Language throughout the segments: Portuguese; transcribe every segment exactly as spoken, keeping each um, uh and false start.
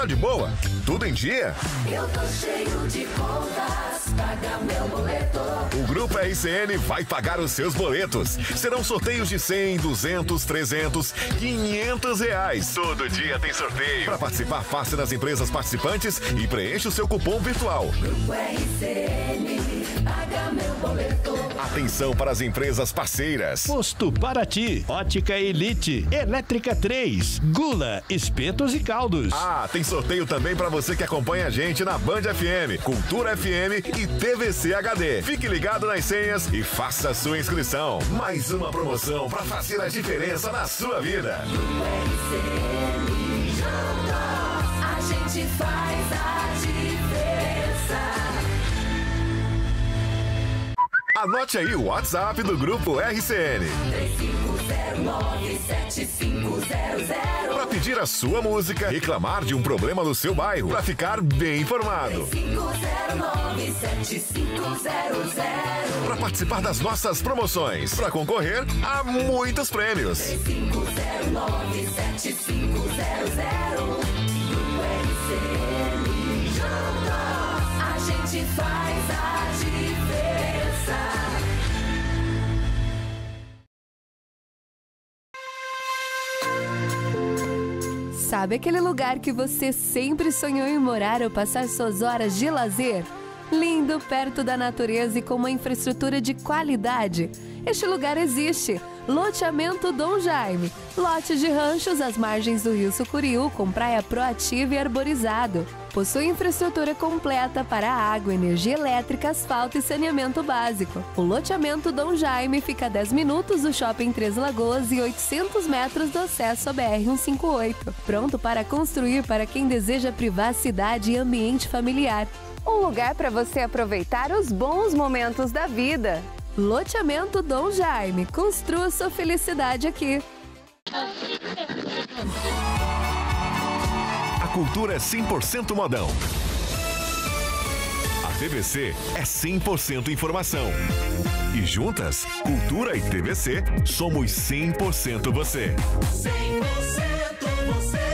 Tá de boa? Tudo em dia? Eu tô cheio de contas, paga meu boleto. O Grupo R C N vai pagar os seus boletos. Serão sorteios de cem, duzentos, trezentos, quinhentos reais. Todo dia tem sorteio. Para participar, passe nas empresas participantes e preencha o seu cupom virtual. Grupo R C N, paga meu boleto. Atenção para as empresas parceiras. Posto Paraty, Ótica Elite, Elétrica três, Gula, Espetos e Caldos. Ah, tem sorteio também para você que acompanha a gente na Band F M, Cultura F M e T V C H D. Fique ligado nas senhas e faça a sua inscrição. Mais uma promoção para fazer a diferença na sua vida. Grupo R C N, juntos a gente faz a diferença. Anote aí o WhatsApp do Grupo R C N. três cinco zero nove sete cinco zero zero. Para pedir a sua música, reclamar de um problema no seu bairro, para ficar bem informado. três cinco zero nove sete cinco zero zero. Para participar das nossas promoções, para concorrer a muitos prêmios. três cinco zero nove sete cinco zero zero. Grupo R C N, juntos a gente faz a diferença. Sabe aquele lugar que você sempre sonhou em morar ou passar suas horas de lazer? Lindo, perto da natureza e com uma infraestrutura de qualidade. Este lugar existe. Loteamento Dom Jaime. Lote de ranchos às margens do Rio Sucuriú, com praia proativa e arborizado. Possui infraestrutura completa para água, energia elétrica, asfalto e saneamento básico. O loteamento Dom Jaime fica a dez minutos do Shopping Três Lagoas e oitocentos metros do acesso à B R cento e cinquenta e oito. Pronto para construir para quem deseja privacidade e ambiente familiar. Um lugar para você aproveitar os bons momentos da vida. Loteamento Dom Jaime. Construa sua felicidade aqui. A cultura é cem por cento modão. A T V C é cem por cento informação. E juntas, cultura e T V C, somos cem por cento você. cem por cento você.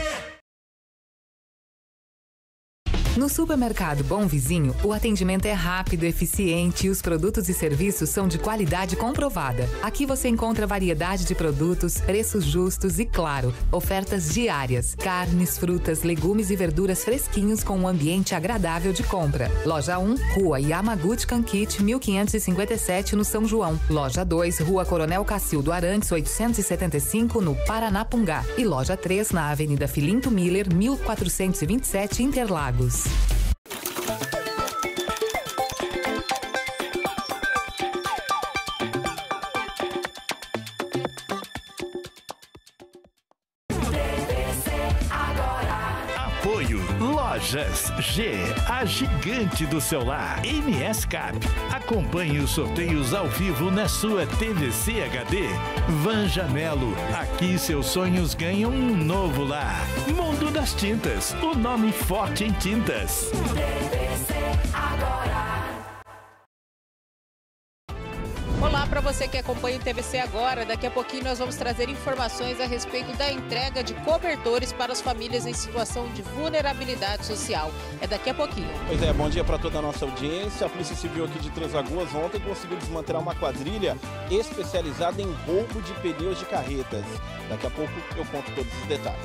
No Supermercado Bom Vizinho, o atendimento é rápido, eficiente e os produtos e serviços são de qualidade comprovada. Aqui você encontra variedade de produtos, preços justos e, claro, ofertas diárias. Carnes, frutas, legumes e verduras fresquinhos com um ambiente agradável de compra. Loja um, Rua Yamaguchi Kankit, mil quinhentos e cinquenta e sete, no São João. Loja dois, Rua Coronel Cacildo Arantes, oitocentos e setenta e cinco, no Paranapungá. E Loja três, na Avenida Filinto Miller, mil quatrocentos e vinte e sete, Interlagos. Apoio Lojas G, a gigante do celular. M S Cap. Acompanhe os sorteios ao vivo na sua T V C H D. Vanja Melo. Aqui seus sonhos ganham um novo lar. Mundo das Tintas. O nome forte em tintas. T V C agora. Olá para você que acompanha o T V C Agora. Daqui a pouquinho nós vamos trazer informações a respeito da entrega de cobertores para as famílias em situação de vulnerabilidade social. É daqui a pouquinho. Pois é, bom dia para toda a nossa audiência. A Polícia Civil aqui de Três Lagoas ontem conseguiu desmantelar uma quadrilha especializada em roubo de pneus de carretas. Daqui a pouco eu conto todos os detalhes.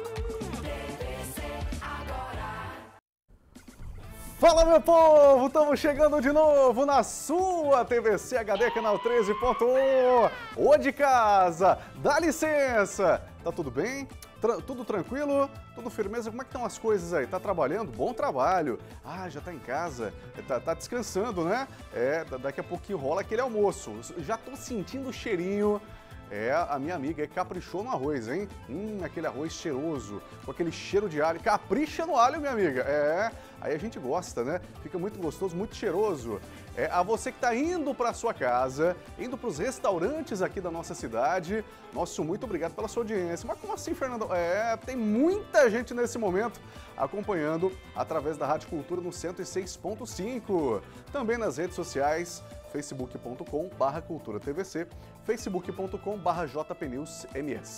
Fala, meu povo! Estamos chegando de novo na sua T V C H D, canal treze ponto um. Ô de casa, dá licença! Tá tudo bem? Tra- tudo tranquilo? Tudo firmeza? Como é que estão as coisas aí? Tá trabalhando? Bom trabalho! Ah, já tá em casa, tá, tá descansando, né? É, daqui a pouquinho rola aquele almoço. Já tô sentindo o cheirinho. É, a minha amiga caprichou no arroz, hein? Hum, aquele arroz cheiroso, com aquele cheiro de alho. Capricha no alho, minha amiga. É, aí a gente gosta, né? Fica muito gostoso, muito cheiroso. É, a você que está indo para sua casa, indo para os restaurantes aqui da nossa cidade, nosso muito obrigado pela sua audiência. Mas como assim, Fernando? É, tem muita gente nesse momento acompanhando através da Rádio Cultura no cento e seis ponto cinco. Também nas redes sociais, facebook ponto com barra cultura T V C, facebook ponto com barra jpnewsms.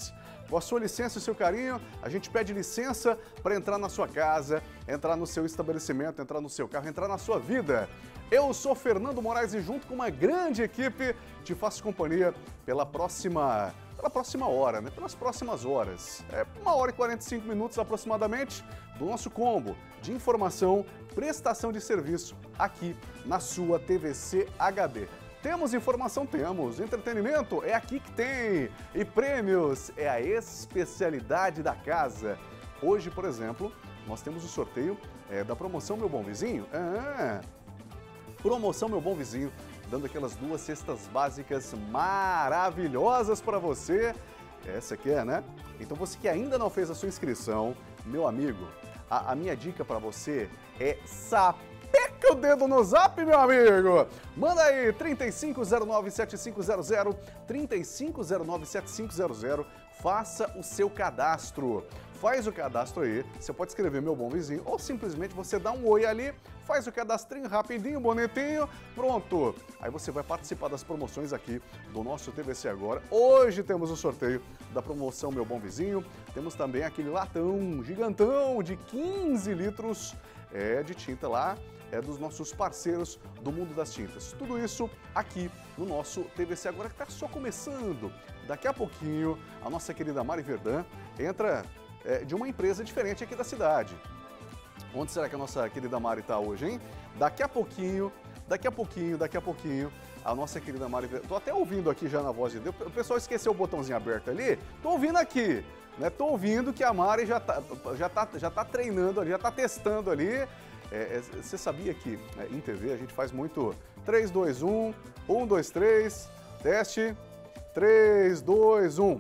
Com a sua licença e o seu carinho, a gente pede licença para entrar na sua casa, entrar no seu estabelecimento, entrar no seu carro, entrar na sua vida. Eu sou Fernando Moraes e junto com uma grande equipe te faço companhia pela próxima, pela próxima hora, né? Pelas próximas horas. É uma hora e quarenta e cinco minutos aproximadamente do nosso combo de informação, prestação de serviço aqui na sua T V C H D. Temos informação? Temos. Entretenimento? É aqui que tem. E prêmios? É a especialidade da casa. Hoje, por exemplo, nós temos o sorteio é, da promoção Meu Bom Vizinho. Ah, promoção Meu Bom Vizinho, dando aquelas duas cestas básicas maravilhosas para você. Essa aqui é, né? Então você que ainda não fez a sua inscrição, meu amigo, a, a minha dica para você é saber. Peca o dedo no zap, meu amigo! Manda aí, trinta e cinco zero nove sete cinco zero zero, trinta e cinco zero nove sete cinco zero zero, faça o seu cadastro. Faz o cadastro aí, você pode escrever Meu Bom Vizinho, ou simplesmente você dá um oi ali, faz o cadastrinho rapidinho, bonitinho, pronto. Aí você vai participar das promoções aqui do nosso T V C Agora. Hoje temos o sorteio da promoção Meu Bom Vizinho, temos também aquele latão gigantão de quinze litros é, de tinta lá, é dos nossos parceiros do mundo das tintas. Tudo isso aqui no nosso T V C Agora, que está só começando. Daqui a pouquinho, a nossa querida Mari Verdun entra é, de uma empresa diferente aqui da cidade. Onde será que a nossa querida Mari está hoje, hein? Daqui a pouquinho, daqui a pouquinho, daqui a pouquinho, a nossa querida Mari Verdun. Tô até ouvindo aqui já na voz de Deus. O pessoal esqueceu o botãozinho aberto ali. Tô ouvindo aqui, né? Tô ouvindo que a Mari já tá, já tá, já tá treinando ali, já tá testando ali. É, você sabia que é, em T V a gente faz muito três, dois, um, um, dois, três, teste, três, dois, um.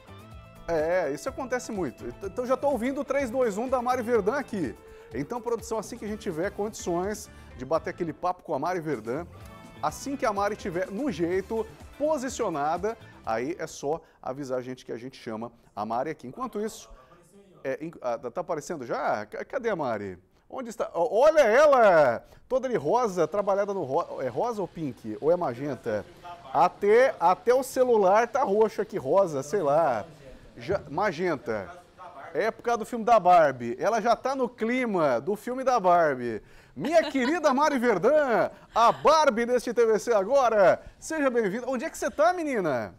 É, isso acontece muito. Então já estou ouvindo o três, dois, um da Mari Verdun aqui. Então, produção, assim que a gente tiver condições de bater aquele papo com a Mari Verdun, assim que a Mari estiver no jeito, posicionada, aí é só avisar a gente que a gente chama a Mari aqui. Enquanto isso, é, tá aparecendo já? Cadê a Mari? Onde está? Olha ela! Toda de rosa, trabalhada no rosa. É rosa ou pink? Ou é magenta? Até, até o celular tá roxo aqui, rosa, sei lá. Já, magenta. É por causa do filme da Barbie. Ela já tá no clima do filme da Barbie. Minha querida Mari Verdun, a Barbie deste T V C Agora. Seja bem-vinda. Onde é que você tá, menina?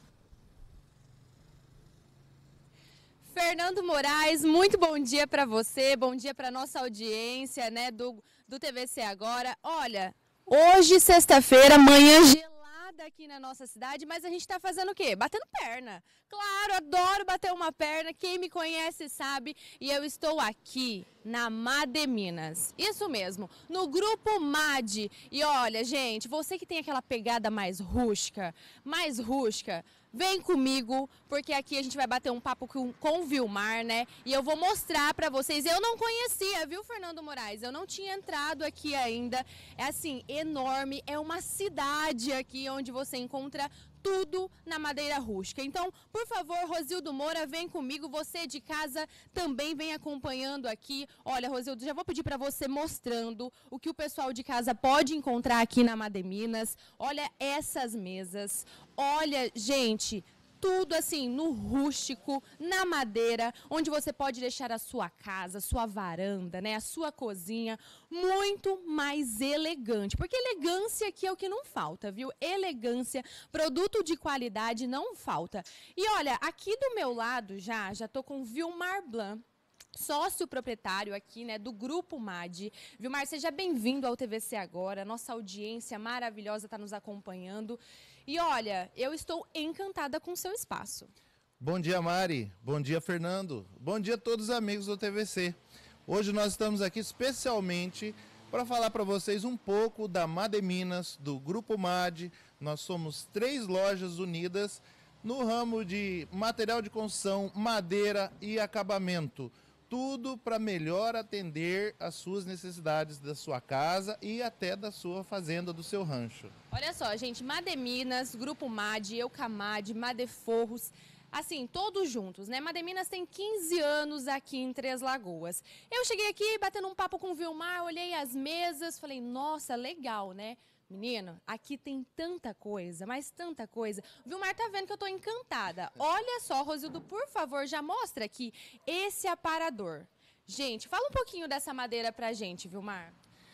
Fernando Moraes, muito bom dia para você, bom dia para nossa audiência, né, do, do T V C Agora. Olha, hoje, sexta-feira, manhã gelada aqui na nossa cidade, mas a gente tá fazendo o quê? Batendo perna. Claro, adoro bater uma perna, quem me conhece sabe, e eu estou aqui na Mademinas. Isso mesmo, no Grupo M A D. E olha, gente, você que tem aquela pegada mais rústica, mais rústica, vem comigo, porque aqui a gente vai bater um papo com, com o Vilmar, né? E eu vou mostrar pra vocês. Eu não conhecia, viu, Fernando Moraes? Eu não tinha entrado aqui ainda. É assim, enorme. É uma cidade aqui onde você encontra tudo na madeira rústica. Então, por favor, Rosildo Moura, vem comigo. Você de casa também vem acompanhando aqui. Olha, Rosildo, já vou pedir para você mostrando o que o pessoal de casa pode encontrar aqui na Mademinas. Olha essas mesas. Olha, gente, tudo assim no rústico, na madeira, onde você pode deixar a sua casa, a sua varanda, né, a sua cozinha muito mais elegante, porque elegância aqui é o que não falta, viu? Elegância, produto de qualidade não falta. E olha, aqui do meu lado já, já tô com o Vilmar Blanc, sócio proprietário aqui, né, do Grupo M A D. Vilmar, seja bem-vindo ao T V C Agora, nossa audiência maravilhosa está nos acompanhando. E olha, eu estou encantada com o seu espaço. Bom dia, Mari. Bom dia, Fernando. Bom dia a todos os amigos do T V C. Hoje nós estamos aqui especialmente para falar para vocês um pouco da Mademinas, do Grupo M A D. Nós somos três lojas unidas no ramo de material de construção, madeira e acabamento. Tudo para melhor atender às suas necessidades da sua casa e até da sua fazenda, do seu rancho. Olha só, gente, Mademinas, Grupo M A D, Eucamad, Madeforros, assim, todos juntos, né? Mademinas tem quinze anos aqui em Três Lagoas. Eu cheguei aqui batendo um papo com o Vilmar, olhei as mesas, falei, nossa, legal, né? Menino, aqui tem tanta coisa, mas tanta coisa. O Vilmar tá vendo que eu tô encantada. Olha só, Rosildo, por favor, já mostra aqui esse aparador. Gente, fala um pouquinho dessa madeira pra gente, Vilmar.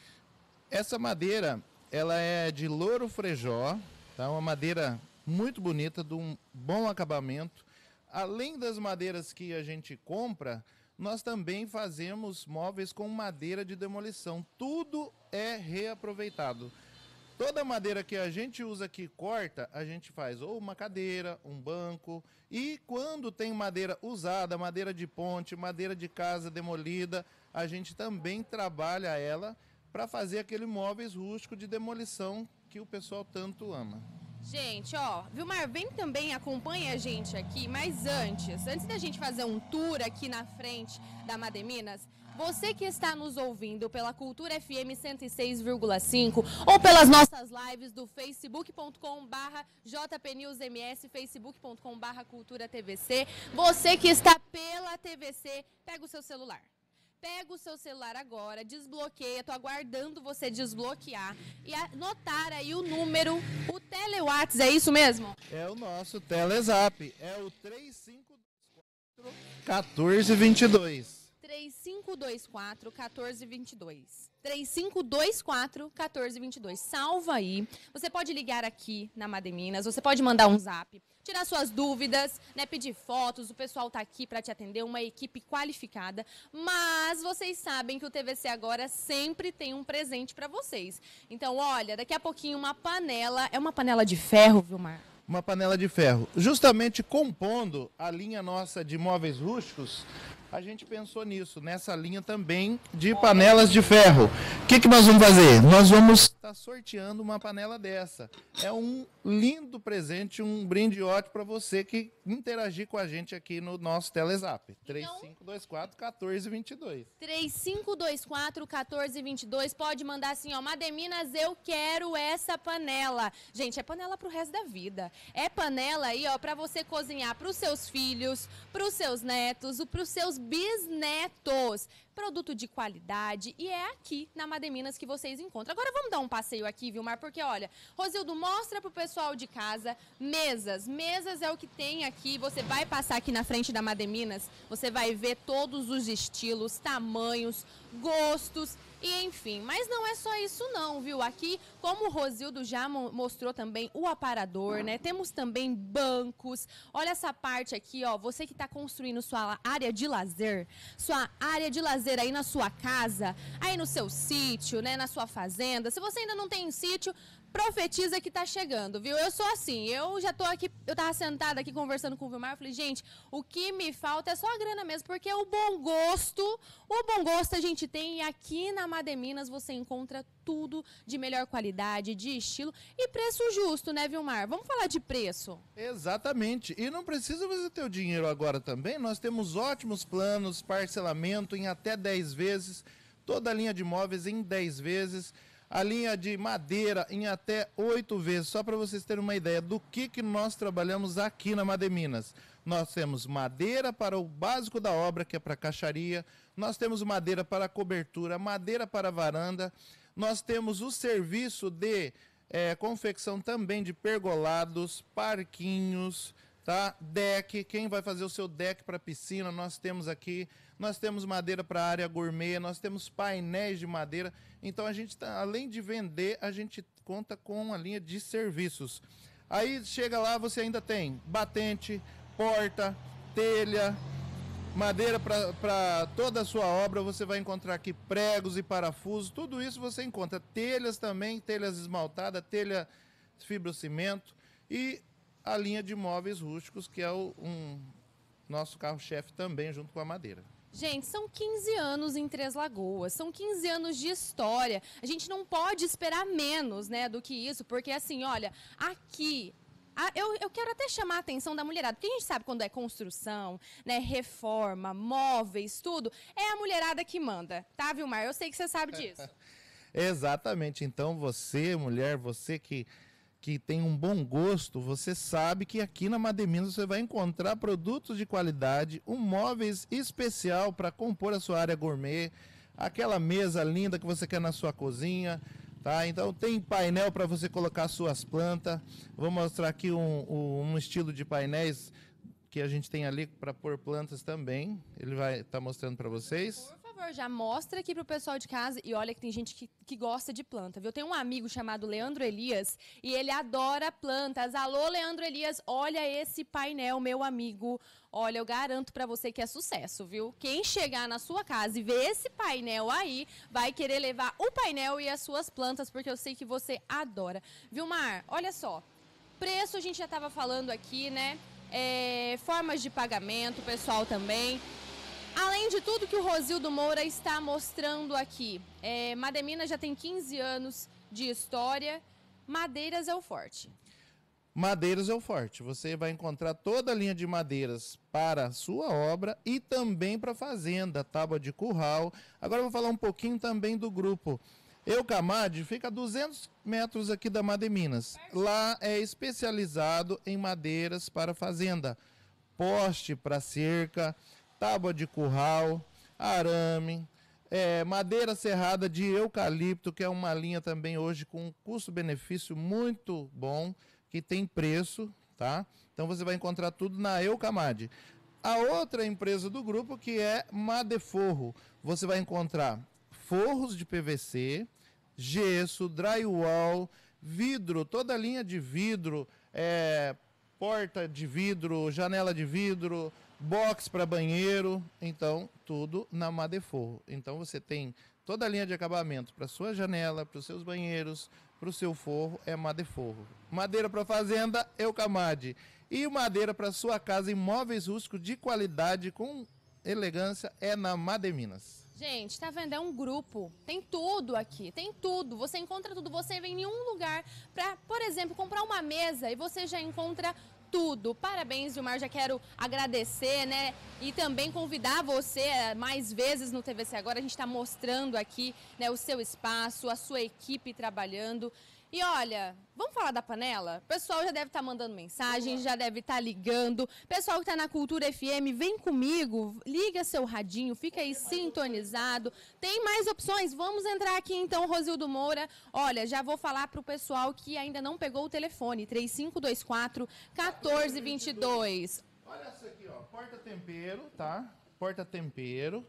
Essa madeira, ela é de louro frejó, tá? Uma madeira muito bonita, de um bom acabamento. Além das madeiras que a gente compra, nós também fazemos móveis com madeira de demolição. Tudo é reaproveitado. Toda madeira que a gente usa aqui, corta, a gente faz ou uma cadeira, um banco. E quando tem madeira usada, madeira de ponte, madeira de casa demolida, a gente também trabalha ela para fazer aquele móveis rústico de demolição que o pessoal tanto ama. Gente, ó, Vilmar, vem também, acompanha a gente aqui, mas antes, antes da gente fazer um tour aqui na frente da Mademinas, você que está nos ouvindo pela Cultura F M cento e seis vírgula cinco ou pelas nossas lives do facebook ponto com barra J P News M S, facebook ponto com barra Cultura T V C, você que está pela T V C, pega o seu celular. Pega o seu celular agora, desbloqueia, tô aguardando você desbloquear e anotar aí o número, o Telewhats, é isso mesmo? É o nosso Telezap, é o três cinco dois quatro, um quatro dois dois. três cinco dois quatro, um quatro dois dois. três cinco dois quatro, um quatro dois dois. Salva aí. Você pode ligar aqui na Mademinas, você pode mandar um zap, tirar suas dúvidas, né, pedir fotos, o pessoal tá aqui para te atender, uma equipe qualificada. Mas vocês sabem que o T V C Agora sempre tem um presente para vocês. Então, olha, daqui a pouquinho uma panela, é uma panela de ferro, Vilmar? Uma panela de ferro. Justamente compondo a linha nossa de móveis rústicos, a gente pensou nisso, nessa linha também de panelas de ferro. O que, que nós vamos fazer? Nós vamos estar sorteando uma panela dessa. É um lindo presente, um brinde ótimo para você que interagir com a gente aqui no nosso Telezap. três cinco dois quatro, um quatro dois dois. três cinco dois quatro, um quatro dois dois. Pode mandar assim, ó, Mademinas, eu quero essa panela. Gente, é panela pro resto da vida. É panela aí, ó, para você cozinhar pros seus filhos, pros seus netos, pros seus bisnetos. Produto de qualidade e é aqui na Mademinas que vocês encontram. Agora vamos dar um passeio aqui, Vilmar, porque olha, Rosildo, mostra pro pessoal de casa mesas. Mesas é o que tem aqui, você vai passar aqui na frente da Mademinas, você vai ver todos os estilos, tamanhos, gostos e enfim. Mas não é só isso não, viu? Aqui, como o Rosildo já mo- mostrou também o aparador, né? Temos também bancos. Olha essa parte aqui, ó, você que está construindo sua área de lazer, sua área de lazer aí na sua casa, aí no seu sítio, né, na sua fazenda. Se você ainda não tem sítio, profetiza que tá chegando, viu? Eu sou assim, eu já tô aqui, eu tava sentada aqui conversando com o Vilmar, eu falei, gente, o que me falta é só a grana mesmo, porque o bom gosto, o bom gosto a gente tem e aqui na Mademinas você encontra tudo de melhor qualidade, de estilo e preço justo, né, Vilmar? Vamos falar de preço. Exatamente, e não precisa você ter o dinheiro agora também, nós temos ótimos planos, parcelamento em até dez vezes, toda a linha de móveis em dez vezes, a linha de madeira em até oito vezes, só para vocês terem uma ideia do que, que nós trabalhamos aqui na Mademinas. Nós temos madeira para o básico da obra, que é para caixaria, nós temos madeira para cobertura, madeira para varanda, nós temos o serviço de é, confecção também de pergolados, parquinhos, tá? Deck, quem vai fazer o seu deck para piscina, nós temos aqui. Nós temos madeira para área gourmet, nós temos painéis de madeira. Então, a gente, tá, além de vender, a gente conta com uma linha de serviços. Aí, chega lá, você ainda tem batente, porta, telha, madeira para toda a sua obra. Você vai encontrar aqui pregos e parafusos, tudo isso você encontra. Telhas também, telhas esmaltadas, telha fibrocimento e a linha de móveis rústicos, que é o um, nosso carro-chefe também, junto com a madeira. Gente, são quinze anos em Três Lagoas, são quinze anos de história. A gente não pode esperar menos, né, do que isso, porque assim, olha, aqui... Ah, eu, eu quero até chamar a atenção da mulherada, porque a gente sabe quando é construção, né, reforma, móveis, tudo, é a mulherada que manda, tá, Vilmar? Eu sei que você sabe disso. Exatamente. Então, você, mulher, você que, que tem um bom gosto, você sabe que aqui na Mademinas você vai encontrar produtos de qualidade, um móveis especial para compor a sua área gourmet, aquela mesa linda que você quer na sua cozinha, tá? tá? Então tem painel para você colocar suas plantas. Vou mostrar aqui um, um, um estilo de painéis que a gente tem ali para pôr plantas também. Ele vai estar tá mostrando para vocês. Por favor, já mostra aqui pro pessoal de casa. E olha que tem gente que, que gosta de planta, viu? Tem um amigo chamado Leandro Elias e ele adora plantas. Alô, Leandro Elias, olha esse painel, meu amigo. Olha, eu garanto pra você que é sucesso, viu? Quem chegar na sua casa e ver esse painel aí, vai querer levar o painel e as suas plantas, porque eu sei que você adora. Vilmar, olha só. Preço a gente já tava falando aqui, né? É, formas de pagamento, pessoal também. Além de tudo que o Rosildo Moura está mostrando aqui, é, Mademinas já tem quinze anos de história, madeiras é o forte. Madeiras é o forte. Você vai encontrar toda a linha de madeiras para a sua obra e também para a fazenda, tábua de curral. Agora eu vou falar um pouquinho também do grupo. Eucamad fica a duzentos metros aqui da Mademinas. Lá é especializado em madeiras para fazenda, poste para cerca, tábua de curral, arame, é, madeira serrada de eucalipto, que é uma linha também hoje com um custo-benefício muito bom, que tem preço, tá? Então você vai encontrar tudo na Eucamad. A outra empresa do grupo que é Madeforro, você vai encontrar forros de P V C, gesso, drywall, vidro, toda a linha de vidro, é, porta de vidro, janela de vidro, box para banheiro, então tudo na Madeforro. Então você tem toda a linha de acabamento para sua janela, para os seus banheiros, para o seu forro, é Madeforro. Madeira para fazenda, Eucamad. E madeira para sua casa, imóveis rústicos de qualidade com elegância, é na Mademinas. Gente, tá vendo? É um grupo. Tem tudo aqui, tem tudo. Você encontra tudo. Você vem em um lugar para, por exemplo, comprar uma mesa e você já encontra tudo. Parabéns, Vilmar. Já quero agradecer, né? E também convidar você mais vezes no T V C Agora. A gente está mostrando aqui, né, o seu espaço, a sua equipe trabalhando. E olha, vamos falar da panela? O pessoal já deve estar mandando mensagem, já deve estar ligando. Pessoal que está na Cultura F M, vem comigo, liga seu radinho, fica aí sintonizado. Tem mais opções? Vamos entrar aqui então, Rosildo Moura. Olha, já vou falar para o pessoal que ainda não pegou o telefone, três cinco dois quatro, um quatro dois dois. Olha isso aqui, ó, porta-tempero, tá? Porta-tempero.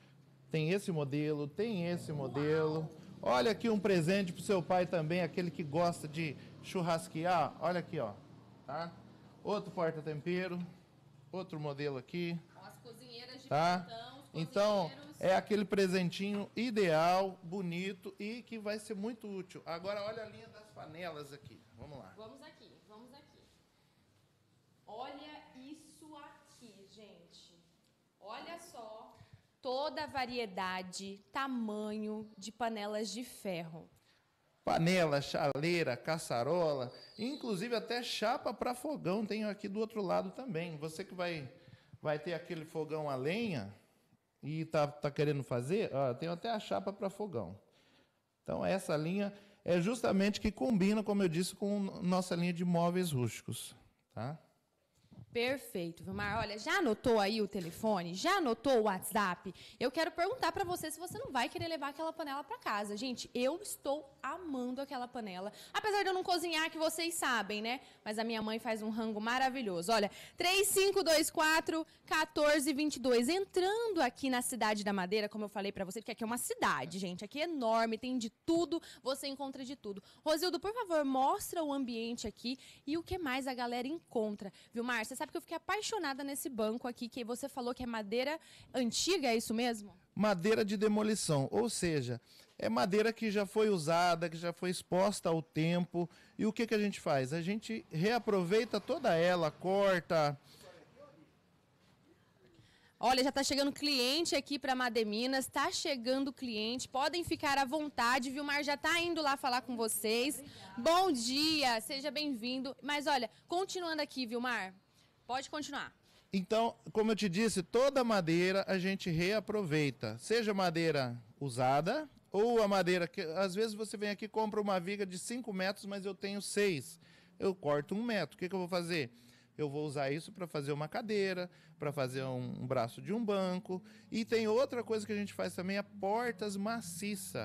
Tem esse modelo, tem esse modelo. Olha aqui um presente pro seu pai também, aquele que gosta de churrasquear. Olha aqui, ó, tá? Outro porta-tempero, outro modelo aqui. As cozinheiras de tá? plantão, os Então, é aquele presentinho ideal, bonito e que vai ser muito útil. Agora, olha a linha das panelas aqui. Vamos lá. Vamos aqui, vamos aqui. Olha isso aqui, gente. Olha só. Toda a variedade, tamanho de panelas de ferro. Panela, chaleira, caçarola, inclusive até chapa para fogão. Tenho aqui do outro lado também. Você que vai, vai ter aquele fogão a lenha e tá, tá querendo fazer, ó, tenho até a chapa para fogão. Então essa linha é justamente que combina, como eu disse, com nossa linha de móveis rústicos, tá? Perfeito, Vilmar. Olha, já anotou aí o telefone? Já anotou o WhatsApp? Eu quero perguntar para você se você não vai querer levar aquela panela para casa. Gente, eu estou amando aquela panela. Apesar de eu não cozinhar, que vocês sabem, né? Mas a minha mãe faz um rango maravilhoso. Olha, três cinco dois quatro, um quatro dois dois. Entrando aqui na Cidade da Madeira, como eu falei para você, porque aqui é uma cidade, gente. Aqui é enorme, tem de tudo, você encontra de tudo. Rosildo, por favor, mostra o ambiente aqui e o que mais a galera encontra. Vilmar, você sabe que eu fiquei apaixonada nesse banco aqui, que você falou que é madeira antiga, é isso mesmo? Madeira de demolição, ou seja, é madeira que já foi usada, que já foi exposta ao tempo. E o que, que a gente faz? A gente reaproveita toda ela, corta. Olha, já está chegando cliente aqui para Mademinas, está chegando cliente, podem ficar à vontade, Vilmar já está indo lá falar com vocês. Bom dia, seja bem-vindo. Mas olha, continuando aqui, Vilmar, pode continuar. Então, como eu te disse, toda madeira a gente reaproveita, seja madeira usada ou a madeira que às vezes você vem aqui e compra uma viga de cinco metros, mas eu tenho seis. Eu corto um metro, o que, que eu vou fazer? Eu vou usar isso para fazer uma cadeira, para fazer um, um braço de um banco. E tem outra coisa que a gente faz também, é portas maciça.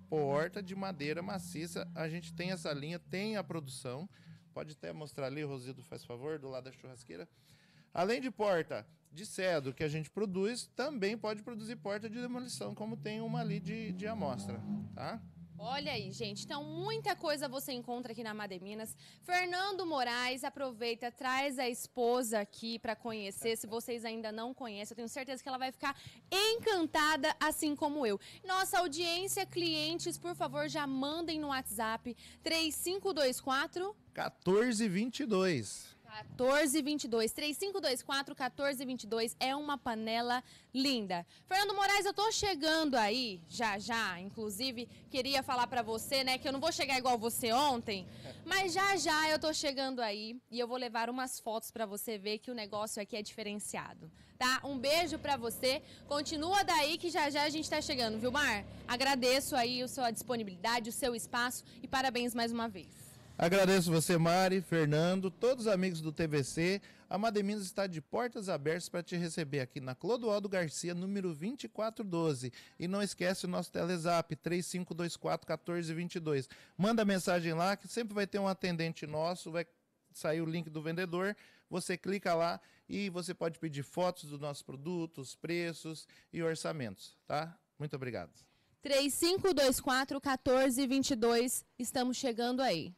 porta de madeira maciça. A gente tem essa linha, tem a produção. Pode até mostrar ali, Rosildo, faz favor, do lado da churrasqueira. Além de porta de cedro que a gente produz, também pode produzir porta de demolição, como tem uma ali de, de amostra, tá? Olha aí, gente, então muita coisa você encontra aqui na Mademinas. Fernando Moraes, aproveita, traz a esposa aqui para conhecer, se vocês ainda não conhecem, eu tenho certeza que ela vai ficar encantada, assim como eu. Nossa audiência, clientes, por favor, já mandem no WhatsApp três cinco dois quatro... quatorze vinte e dois. quatorze vinte e dois, três cinco dois quatro, quatorze vinte e dois, é uma panela linda. Fernando Moraes, eu tô chegando aí, já já, inclusive, queria falar pra você, né, que eu não vou chegar igual você ontem, mas já já eu tô chegando aí e eu vou levar umas fotos pra você ver que o negócio aqui é diferenciado, tá? Um beijo pra você, continua daí que já já a gente tá chegando, viu, Mar? Agradeço aí a sua disponibilidade, o seu espaço e parabéns mais uma vez. Agradeço você, Mari, Fernando, todos os amigos do T V C. A Mademinas está de portas abertas para te receber aqui na Clodoaldo Garcia, número vinte e quatro doze. E não esquece o nosso Telezap, três cinco dois quatro, quatorze vinte e dois. Manda mensagem lá que sempre vai ter um atendente nosso, vai sair o link do vendedor. Você clica lá e você pode pedir fotos dos nossos produtos, preços e orçamentos, tá? Muito obrigado. três cinco dois quatro, quatorze vinte e dois, estamos chegando aí.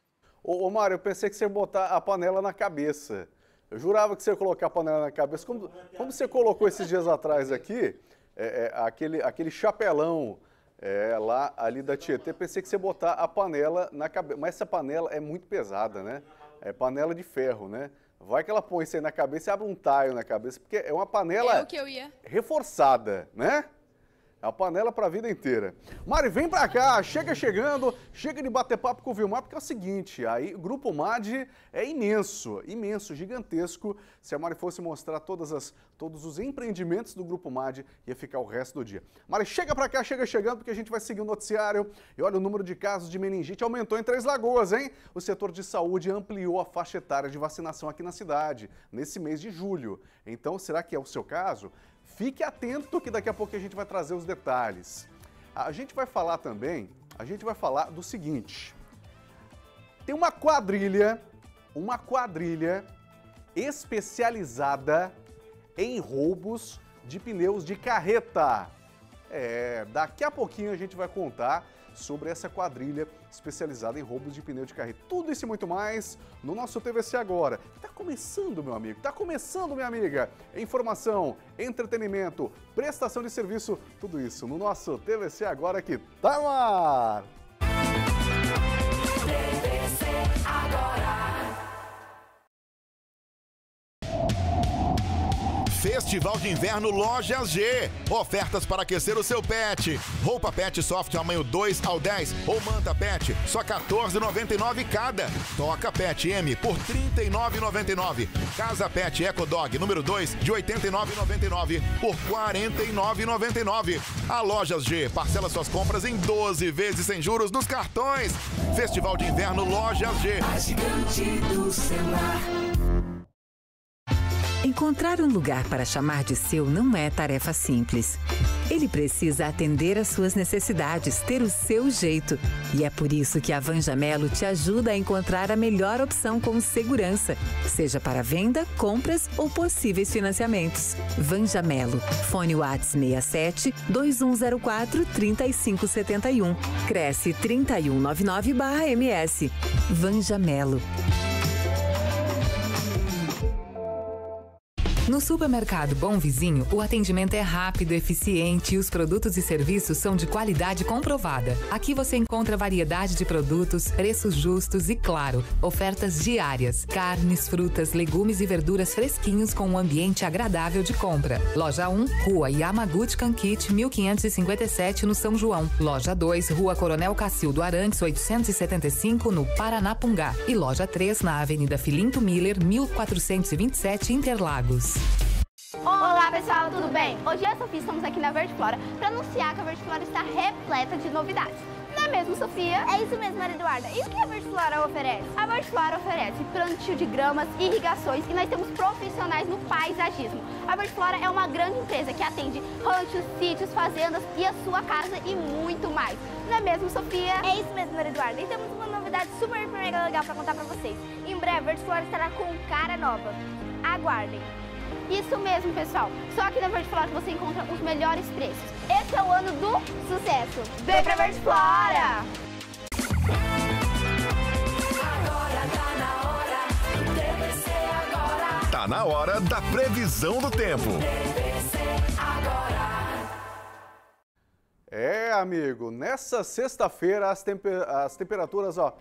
Ô, ô Mário, eu pensei que você ia botar a panela na cabeça. Eu jurava que você ia colocar a panela na cabeça. Como, como você colocou esses dias atrás aqui, é, é, aquele, aquele chapelão é, lá ali da Tietê, pensei que você ia botar a panela na cabeça. Mas essa panela é muito pesada, né? É panela de ferro, né? Vai que ela põe isso aí na cabeça e abre um taio na cabeça, porque é uma panela é o que eu ia. reforçada, né? É a panela para a vida inteira. Mari, vem pra cá, chega chegando, chega de bater papo com o Vilmar, porque é o seguinte, aí o Grupo Mad é imenso, imenso, gigantesco. Se a Mari fosse mostrar todas as, todos os empreendimentos do Grupo Mad, ia ficar o resto do dia. Mari, chega pra cá, chega chegando, porque a gente vai seguir o noticiário. E olha, o número de casos de meningite aumentou em Três Lagoas, hein? O setor de saúde ampliou a faixa etária de vacinação aqui na cidade, nesse mês de julho. Então, será que é o seu caso? Fique atento que daqui a pouco a gente vai trazer os detalhes. A gente vai falar também, a gente vai falar do seguinte. Tem uma quadrilha, uma quadrilha especializada em roubos de pneus de carreta. É, daqui a pouquinho a gente vai contar sobre essa quadrilha especializada em roubos de pneu de carreta. Tudo isso e muito mais no nosso T V C Agora. Tá começando, meu amigo, tá começando, minha amiga. Informação, entretenimento, prestação de serviço, tudo isso no nosso T V C Agora que tá no ar. T V C Agora. Festival de Inverno Lojas G. Ofertas para aquecer o seu pet. Roupa pet soft tamanho dois ao dez ou manta pet, só quatorze reais e noventa e nove centavos cada. Toca pet M por trinta e nove reais e noventa e nove centavos. Casa pet Eco Dog número dois de oitenta e nove reais e noventa e nove centavos por quarenta e nove reais e noventa e nove centavos. A Lojas G parcela suas compras em doze vezes sem juros nos cartões. Festival de Inverno Lojas G. A gigante do celular. Encontrar um lugar para chamar de seu não é tarefa simples. Ele precisa atender às suas necessidades, ter o seu jeito. E é por isso que a Vanjamelo te ajuda a encontrar a melhor opção com segurança, seja para venda, compras ou possíveis financiamentos. Vanjamelo. Fone WhatsApp seis sete, dois um zero quatro, três cinco sete um. Cresce trinta e um noventa e nove barra M S. Vanjamelo. No supermercado Bom Vizinho, o atendimento é rápido, eficiente e os produtos e serviços são de qualidade comprovada. Aqui você encontra variedade de produtos, preços justos e, claro, ofertas diárias. Carnes, frutas, legumes e verduras fresquinhos com um ambiente agradável de compra. Loja um, Rua Yamaguchi Kankit, mil quinhentos e cinquenta e sete, no São João. Loja dois, Rua Coronel Cacildo Arantes, oitocentos e setenta e cinco, no Paranapungá. E Loja três, na Avenida Filinto Miller, mil quatrocentos e vinte e sete, Interlagos. Olá pessoal, tudo bem? Hoje eu e a Sofia estamos aqui na Verde Flora para anunciar que a Verde Flora está repleta de novidades. Na é mesmo, Sofia? É isso mesmo, Maria Eduarda. E o que a Verde Flora oferece? A Verde Flora oferece plantio de gramas, irrigações e nós temos profissionais no paisagismo. A Verde Flora é uma grande empresa que atende ranchos, sítios, fazendas e a sua casa e muito mais. Não é mesmo, Sofia? É isso mesmo, Maria Eduarda. E temos uma novidade super mega legal para contar para vocês. Em breve, a Verde Flora estará com cara nova. Aguardem. Isso mesmo, pessoal. Só aqui na Verde Flora que você encontra os melhores preços. Esse é o ano do sucesso. Vem pra Verde Flora! Agora tá na hora do T V C agora. Tá na hora da previsão do tempo. T V C agora. É, amigo, nessa sexta-feira as, temper as temperaturas, ó,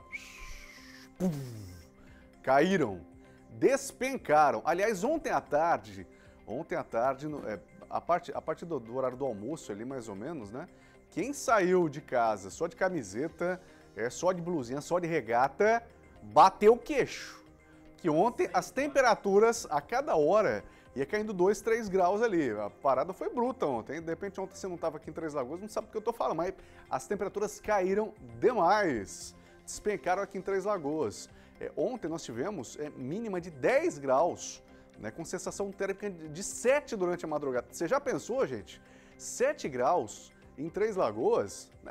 caíram, despencaram. Aliás, ontem à tarde, ontem à tarde, é, a, parte, a partir do, do horário do almoço ali, mais ou menos, né? Quem saiu de casa só de camiseta, é, só de blusinha, só de regata, bateu o queixo. Que ontem as temperaturas a cada hora ia caindo dois, três graus ali. A parada foi bruta ontem. De repente ontem você não estava aqui em Três Lagoas, não sabe o que eu tô falando, mas as temperaturas caíram demais. Despencaram aqui em Três Lagoas. É, ontem nós tivemos é, mínima de dez graus, né, com sensação térmica de sete durante a madrugada. Você já pensou, gente? sete graus em Três Lagoas, né,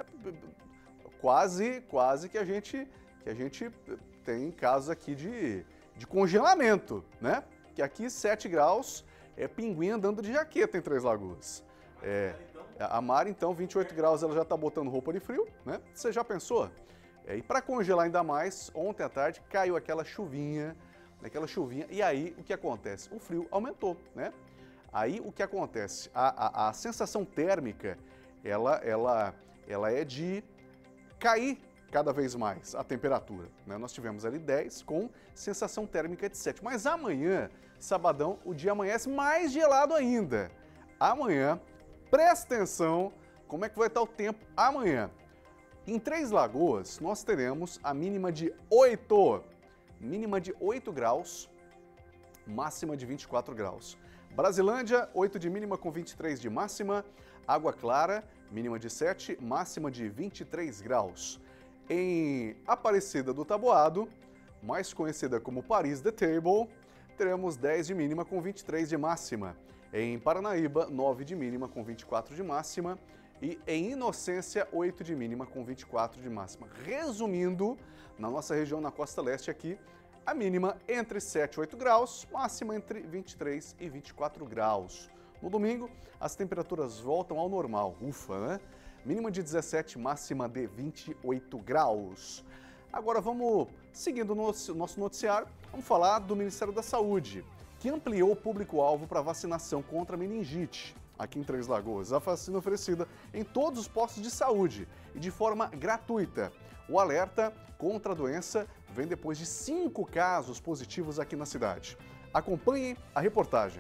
quase, quase que a gente, que a gente tem casos aqui de, de congelamento, né? Que aqui sete graus, é pinguim andando de jaqueta em Três Lagoas. É, a Mari, então, vinte e oito graus, ela já está botando roupa de frio, né? Você já pensou? É, e para congelar ainda mais, ontem à tarde caiu aquela chuvinha, aquela chuvinha, e aí o que acontece? O frio aumentou, né? Aí o que acontece? A, a, a sensação térmica, ela, ela, ela é de cair cada vez mais a temperatura, né? Nós tivemos ali dez com sensação térmica de sete, mas amanhã, sabadão, o dia amanhece mais gelado ainda. Amanhã, presta atenção como é que vai estar o tempo amanhã. Em Três Lagoas, nós teremos a mínima de oito, mínima de oito graus, máxima de vinte e quatro graus. Brasilândia, oito de mínima com vinte e três de máxima. Água Clara, mínima de sete, máxima de vinte e três graus. Em Aparecida do Taboado, mais conhecida como Paris The Table, teremos dez de mínima com vinte e três de máxima. Em Paranaíba, nove de mínima com vinte e quatro de máxima. E em Inocência, oito de mínima com vinte e quatro de máxima. Resumindo, na nossa região, na costa leste aqui, a mínima entre sete e oito graus, máxima entre vinte e três e vinte e quatro graus. No domingo, as temperaturas voltam ao normal, ufa, né? Mínima de dezessete, máxima de vinte e oito graus. Agora vamos, seguindo o nosso noticiário, vamos falar do Ministério da Saúde, que ampliou o público-alvo para vacinação contra a meningite. Aqui em Três Lagoas, a vacina oferecida em todos os postos de saúde e de forma gratuita. O alerta contra a doença vem depois de cinco casos positivos aqui na cidade. Acompanhem a reportagem.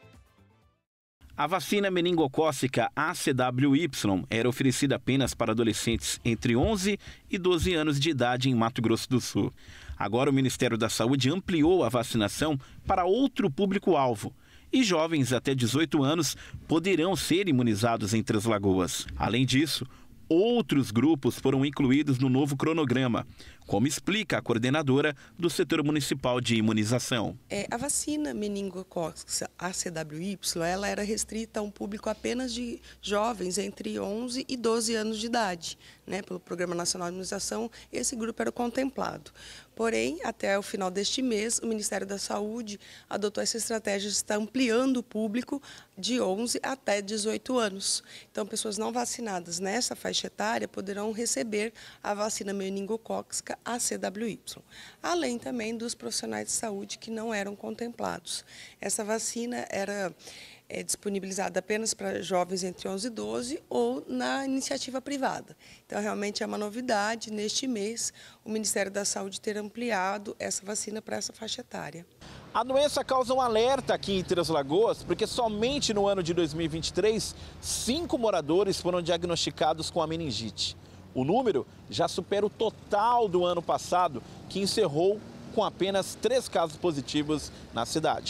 A vacina meningocócica A C W Y era oferecida apenas para adolescentes entre onze e doze anos de idade em Mato Grosso do Sul. Agora o Ministério da Saúde ampliou a vacinação para outro público-alvo. E jovens até dezoito anos poderão ser imunizados em Três Lagoas. Além disso, outros grupos foram incluídos no novo cronograma, como explica a coordenadora do setor municipal de imunização. É, a vacina meningocócica A C W Y ela era restrita a um público apenas de jovens entre onze e doze anos de idade. Né? Pelo Programa Nacional de Imunização, esse grupo era contemplado. Porém, até o final deste mês, o Ministério da Saúde adotou essa estratégia de estar ampliando o público de onze até dezoito anos. Então, pessoas não vacinadas nessa faixa etária poderão receber a vacina meningocócica A C W Y, além também dos profissionais de saúde que não eram contemplados. Essa vacina era é, disponibilizada apenas para jovens entre onze e doze ou na iniciativa privada. Então, realmente é uma novidade, neste mês, o Ministério da Saúde ter ampliado essa vacina para essa faixa etária. A doença causa um alerta aqui em Três Lagoas, porque somente no ano de dois mil e vinte e três, cinco moradores foram diagnosticados com a meningite. O número já supera o total do ano passado, que encerrou com apenas três casos positivos na cidade.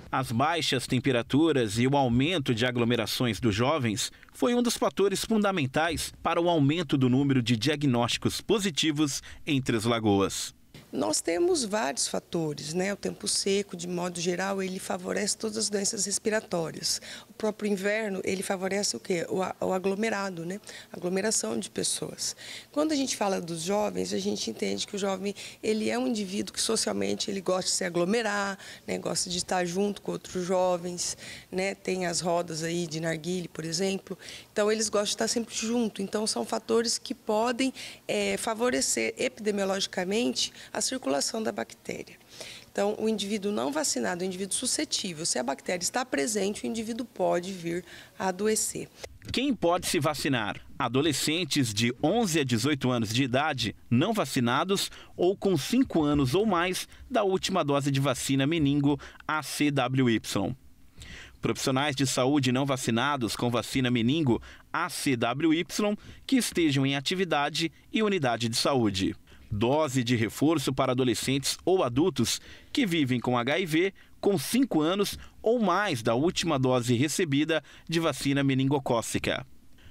As baixas temperaturas e o aumento de aglomerações dos jovens foi um dos fatores fundamentais para o aumento do número de diagnósticos positivos em Três Lagoas. Nós temos vários fatores, né? O tempo seco, de modo geral, ele favorece todas as doenças respiratórias. O próprio inverno, ele favorece o quê? O aglomerado, né? A aglomeração de pessoas. Quando a gente fala dos jovens, a gente entende que o jovem, ele é um indivíduo que socialmente ele gosta de se aglomerar, né? Gosta de estar junto com outros jovens, né? Tem as rodas aí de narguile, por exemplo. Então, eles gostam de estar sempre junto. Então, são fatores que podem é, favorecer epidemiologicamente a circulação da bactéria. Então, o indivíduo não vacinado, o indivíduo suscetível, se a bactéria está presente, o indivíduo pode vir a adoecer. Quem pode se vacinar? Adolescentes de onze a dezoito anos de idade, não vacinados ou com cinco anos ou mais da última dose de vacina meningo A C W Y. Profissionais de saúde não vacinados com vacina meningo A C W Y que estejam em atividade e unidade de saúde. Dose de reforço para adolescentes ou adultos que vivem com H I V com cinco anos ou mais da última dose recebida de vacina meningocócica.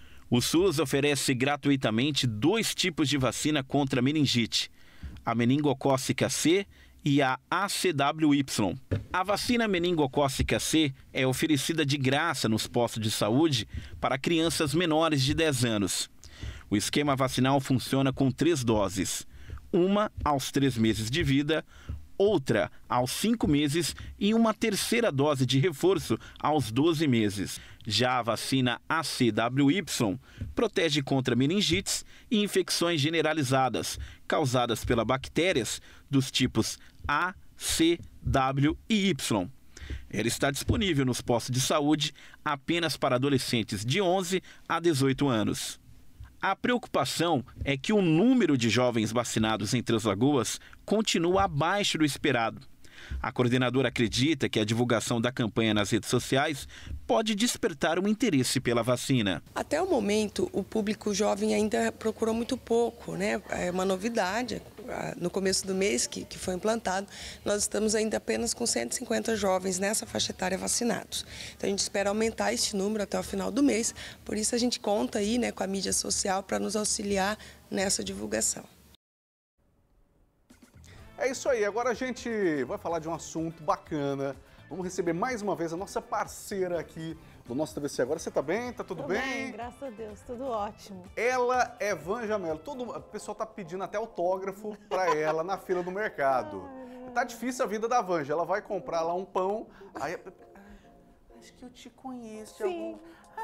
O SUS oferece gratuitamente dois tipos de vacina contra meningite, a meningocócica C e a A C W Y. A vacina meningocócica C é oferecida de graça nos postos de saúde para crianças menores de dez anos. O esquema vacinal funciona com três doses. Uma aos três meses de vida, outra aos cinco meses e uma terceira dose de reforço aos doze meses. Já a vacina A C W Y protege contra meningites e infecções generalizadas causadas pelas bactérias dos tipos A, C, W e Y. Ela está disponível nos postos de saúde apenas para adolescentes de onze a dezoito anos. A preocupação é que o número de jovens vacinados em Três Lagoas continua abaixo do esperado. A coordenadora acredita que a divulgação da campanha nas redes sociais pode despertar um interesse pela vacina. Até o momento, o público jovem ainda procurou muito pouco, né? É uma novidade. No começo do mês que, que foi implantado, nós estamos ainda apenas com cento e cinquenta jovens nessa faixa etária vacinados. Então, a gente espera aumentar este número até o final do mês, por isso a gente conta aí, né, com a mídia social para nos auxiliar nessa divulgação. É isso aí, agora a gente vai falar de um assunto bacana. Vamos receber mais uma vez a nossa parceira aqui do nosso T V C Agora. Você tá bem? Tá tudo Tô bem? bem? Graças a Deus, tudo ótimo. Ela é Vanja Mello. Todo o pessoal tá pedindo até autógrafo pra ela na fila do mercado. Ai, tá difícil a vida da Vanja. Ela vai comprar lá um pão, aí... Ah, acho que eu te conheço de algum...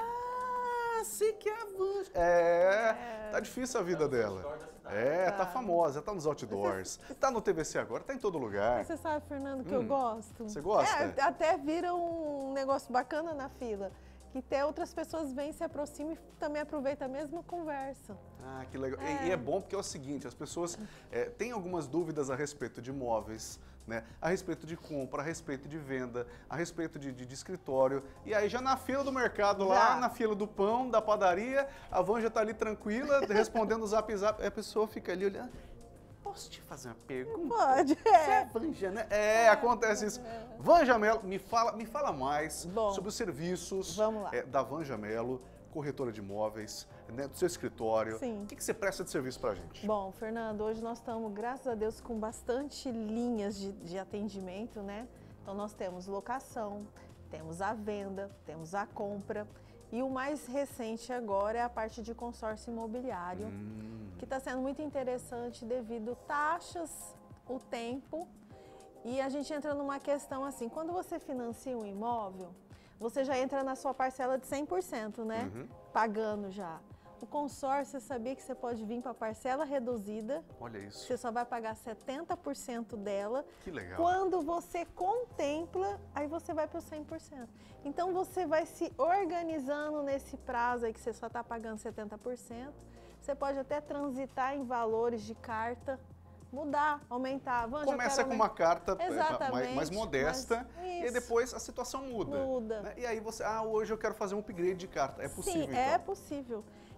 Ah, sei que é a Vanja. É, é, tá difícil a vida dela. É, tá famosa, tá nos outdoors, tá no T V C Agora, tá em todo lugar. Você sabe, Fernando, que hum, eu gosto? Você gosta? É, até vira um negócio bacana na fila, que até outras pessoas vêm, se aproximam e também aproveitam a mesma conversa. Ah, que legal. É. E, e é bom porque é o seguinte, as pessoas é, têm algumas dúvidas a respeito de imóveis, né? A respeito de compra, a respeito de venda, a respeito de, de, de escritório. E aí já na fila do mercado, lá já. na fila do pão, da padaria, a Vanja tá ali tranquila, respondendo o zap zap, e a pessoa fica ali olhando. Posso te fazer uma pergunta? Pode, é. Você é Vanja, né? É, acontece isso. Vanja Mello, me fala, me fala mais Bom, sobre os serviços vamos lá. É, da Vanja Mello, corretora de imóveis, né, do seu escritório. Sim. O que, que você presta de serviço pra gente? Bom, Fernando, hoje nós estamos, graças a Deus, com bastante linhas de, de atendimento, né? Então nós temos locação, temos a venda, temos a compra. E o mais recente agora é a parte de consórcio imobiliário, hum. que está sendo muito interessante devido taxas, o tempo. E a gente entra numa questão assim, quando você financia um imóvel, você já entra na sua parcela de cem por cento, né? Uhum. Pagando já. O consórcio, você sabia que você pode vir para a parcela reduzida. Olha isso. Você só vai pagar setenta por cento dela. Que legal. Quando você contempla, aí você vai para o cem por cento. Então, você vai se organizando nesse prazo aí que você só está pagando setenta por cento. Você pode até transitar em valores de carta, mudar, aumentar. Vanja, começa com uma carta mais, mais modesta mas, e depois a situação muda. Muda. Né? E aí você, ah, hoje eu quero fazer um upgrade de carta. É possível, Sim, então? é possível.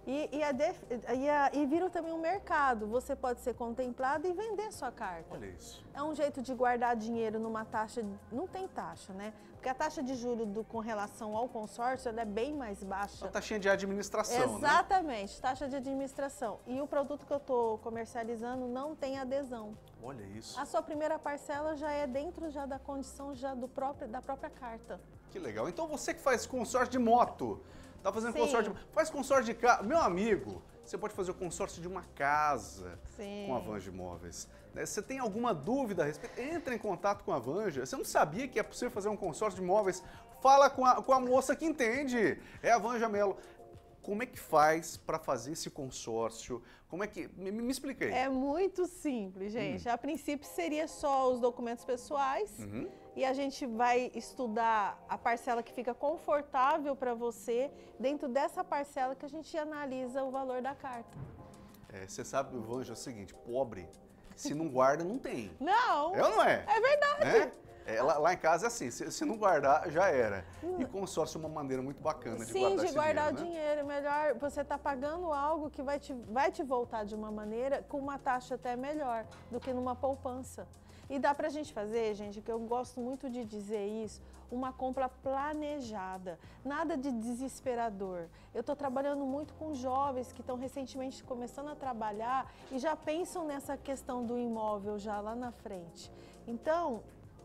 E, e, a def, e, a, e vira também um mercado. Você pode ser contemplado e vender sua carta. Olha isso. É um jeito de guardar dinheiro numa taxa, não tem taxa, né? Porque a taxa de juros do, com relação ao consórcio ela é bem mais baixa. A taxinha de administração, Exatamente, né? Taxa de administração. E o produto que eu estou comercializando não tem adesão. Olha isso. A sua primeira parcela já é dentro já da condição já do próprio, da própria carta. Que legal. Então você que faz consórcio de moto, tá fazendo Sim. consórcio de... Faz consórcio de carro. Meu amigo, você pode fazer o consórcio de uma casa Sim. com a Vanja Imóveis. Né? Você tem alguma dúvida a respeito? Entra em contato com a Vanja. Você não sabia que é possível fazer um consórcio de imóveis? Fala com a, com a moça que entende. É a Vanja Mello. Como é que faz para fazer esse consórcio? Como é que... Me, me explica aí. É muito simples, gente. Hum. A princípio seria só os documentos pessoais. Uhum. E a gente vai estudar a parcela que fica confortável para você. Dentro dessa parcela que a gente analisa o valor da carta. É, você sabe, Vanja, é o seguinte, pobre, se não guarda, não tem. Não. É ou não é? É verdade. Né? É, lá, lá em casa é assim, se, se não guardar, já era. E consórcio é uma maneira muito bacana de Sim, guardar de esse guardar dinheiro, o dinheiro. É melhor você estar tá pagando algo que vai te, vai te voltar de uma maneira com uma taxa até melhor do que numa poupança. E dá pra gente fazer, gente, que eu gosto muito de dizer isso, uma compra planejada, nada de desesperador. Eu estou trabalhando muito com jovens que estão recentemente começando a trabalhar e já pensam nessa questão do imóvel já lá na frente. Então,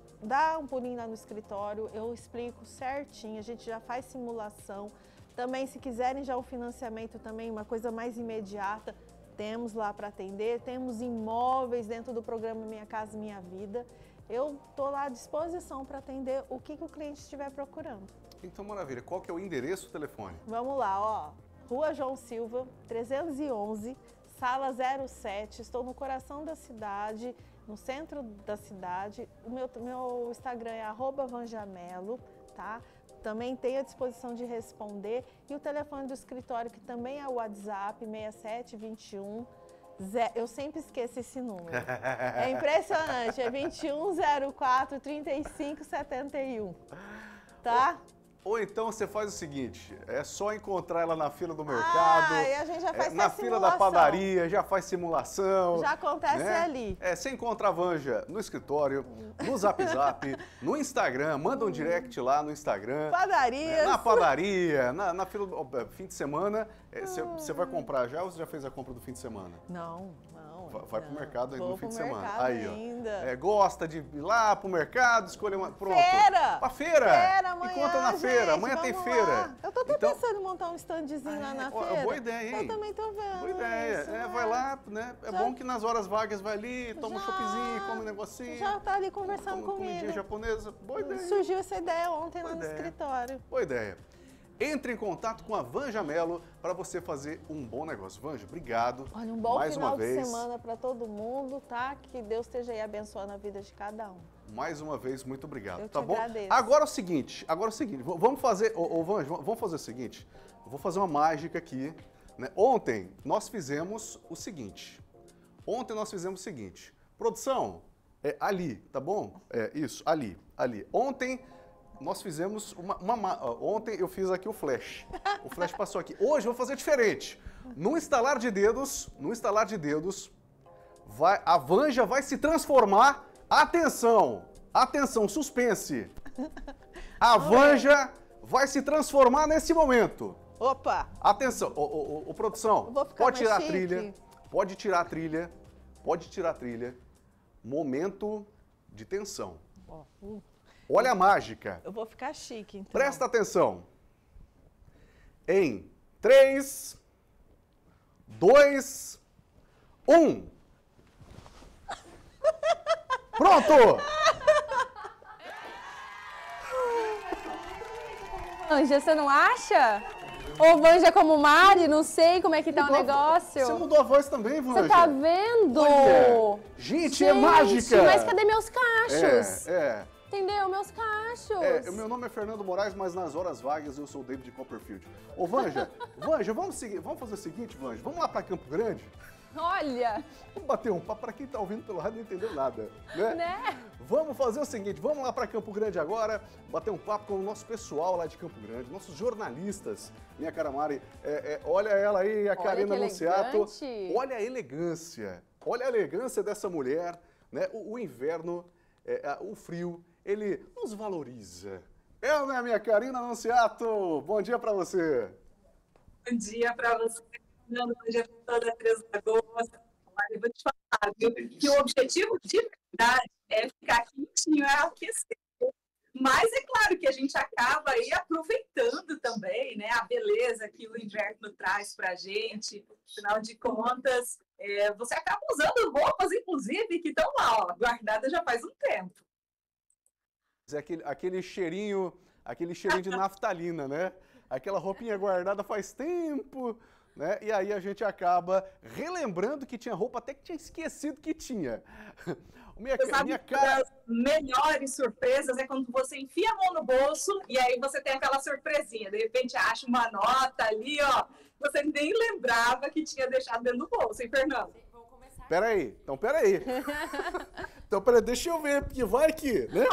dá um pulinho lá no escritório, eu explico certinho, a gente já faz simulação. Também, se quiserem já um financiamento também, uma coisa mais imediata, temos lá para atender, temos imóveis dentro do programa Minha Casa Minha Vida. Eu estou lá à disposição para atender o que, que o cliente estiver procurando. Então, maravilha. Qual que é o endereço do telefone? Vamos lá, ó. Rua João Silva, trezentos e onze, sala zero sete. Estou no coração da cidade, no centro da cidade. O meu, meu Instagram é arroba vanjamelo, tá? Também tenho à disposição de responder. E o telefone do escritório, que também é o WhatsApp, seis sete dois um. Eu sempre esqueço esse número. É impressionante. É vinte e um zero quatro, trinta e cinco setenta e um. Tá? Ou, ou então você faz o seguinte, é só encontrar ela na fila do mercado. Ah, e a gente já faz é, na fila da padaria, já faz simulação. Já acontece né? ali. É, você encontra a Vanja no escritório, no Zap Zap, no Instagram, manda um direct lá no Instagram. Padaria. Né? Na padaria, na, na fila do fim de semana. Você é, vai comprar já ou você já fez a compra do fim de semana? Não, não. Vai, vai não. pro mercado ainda no fim de semana. Aí, ó. É, gosta de ir lá pro mercado, escolher uma. Pronto. Feira! Pra feira! Feira amanhã. Encontra na gente, feira. Amanhã tem feira. Lá. Eu tô até então, pensando em montar um standzinho ah, lá na ó, feira. Boa ideia, hein? Eu também tô vendo. Boa ideia. Isso, é, né? vai lá, né? É já, bom que nas horas vagas vai ali, toma já, um choppzinho, come um negocinho. Já tá ali conversando come, comigo. Comidinha japonesa. Boa ideia. Surgiu essa ideia ontem boa lá ideia. no escritório. Boa ideia. Entre em contato com a Vanja Mello para você fazer um bom negócio. Vanja, obrigado. Olha, um bom mais final uma de vez. semana para todo mundo, tá? Que Deus esteja aí abençoando a vida de cada um. Mais uma vez, muito obrigado. Eu tá te bom? agradeço. Agora é o seguinte, agora é o seguinte, vamos fazer, ô, ô Vanja, vamos fazer o seguinte. Eu vou fazer uma mágica aqui. Né? Ontem nós fizemos o seguinte. Ontem nós fizemos o seguinte. Produção, é ali, tá bom? É isso, ali, ali. Ontem nós fizemos uma, uma... Ontem eu fiz aqui o flash. O flash passou aqui. Hoje eu vou fazer diferente. No instalar de dedos, no instalar de dedos, vai, a Vanja vai se transformar. Atenção, atenção, suspense. A Vanja vai se transformar nesse momento. Opa! Atenção, ô, ô, ô, produção, pode tirar a trilha, pode tirar a trilha, pode tirar a trilha. Momento de tensão. Oh, uh. Olha a mágica. Eu vou ficar chique, então. Presta atenção. Em três, dois, um. Pronto! Vanja, você não acha? Ou Vanja como Mari, não sei como é que tá o negócio. Você mudou a voz também, Vanja. Você tá vendo? Olha. Gente, Gente, é mágica. Mas cadê meus cachos? É, é. Entendeu? Meus cachos. É, o meu nome é Fernando Moraes, mas nas horas vagas eu sou o David Copperfield. Ô, Vanja, Vanja, vamos, seguir, vamos fazer o seguinte, Vanja, vamos lá pra Campo Grande? Olha! Vamos bater um papo para quem está ouvindo pelo rádio e não entendeu nada, né? Né? Vamos fazer o seguinte, vamos lá para Campo Grande agora, bater um papo com o nosso pessoal lá de Campo Grande, nossos jornalistas. Minha cara Mari, é, é, olha ela aí, a Olha Karina que Nunziato. elegante. Olha a elegância, olha a elegância dessa mulher, né? O, o inverno, é, a- o frio, ele nos valoriza. É ou não é, minha Karina Nunziato? Bom dia para você. Bom dia para você, Fernando. Bom dia para toda a Três Lagoas. Olha, eu vou te falar, viu? Que o objetivo de verdade é ficar quentinho, é aquecer. Mas é claro que a gente acaba aí aproveitando também, né, a beleza que o inverno traz para a gente. Afinal de contas, é, você acaba usando roupas, inclusive, que estão lá, ó, guardadas já faz um tempo. É aquele, aquele cheirinho, aquele cheirinho de naftalina, né? Aquela roupinha guardada faz tempo, né? E aí a gente acaba relembrando que tinha roupa até que tinha esquecido que tinha. Minha, Você sabe minha que cara... uma das melhores surpresas é quando você enfia a mão no bolso e aí você tem aquela surpresinha. De repente acha uma nota ali, ó. Você nem lembrava que tinha deixado dentro do bolso, hein, Fernando? Peraí, então peraí. Então peraí, deixa eu ver, porque vai que, né?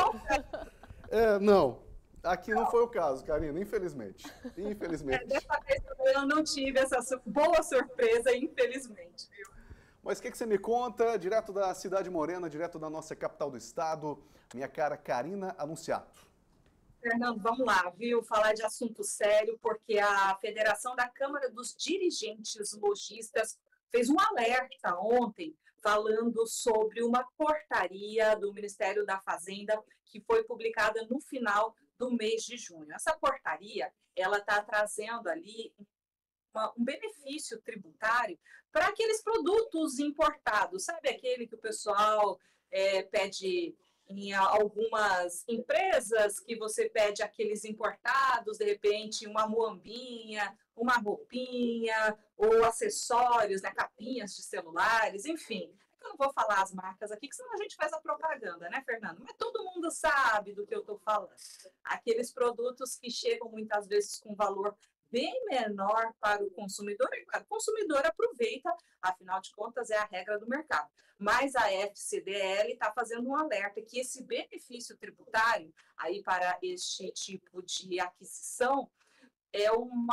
É, não, aqui não foi o caso, Karina, infelizmente. Infelizmente. É, dessa vez eu não tive essa su- boa surpresa, infelizmente, viu? Mas o que, que você me conta, direto da Cidade Morena, direto da nossa capital do estado, minha cara Karina Nunziato. Fernando, vamos lá, viu? Falar de assunto sério, porque a Federação da Câmara dos Dirigentes Lojistas fez um alerta ontem falando sobre uma portaria do Ministério da Fazenda que foi publicada no final do mês de junho. Essa portaria, ela está trazendo ali uma- um benefício tributário para aqueles produtos importados, sabe aquele que o pessoal eh, pede em algumas empresas, que você pede aqueles importados, de repente uma muambinha, uma roupinha, ou acessórios, né, capinhas de celulares, enfim. Eu não vou falar as marcas aqui, que senão a gente faz a propaganda, né, Fernando? Mas todo mundo sabe do que eu estou falando. Aqueles produtos que chegam muitas vezes com valor bem menor para o consumidor, e claro, o consumidor aproveita, afinal de contas é a regra do mercado. Mas a F C D L está fazendo um alerta que esse benefício tributário aí para este tipo de aquisição é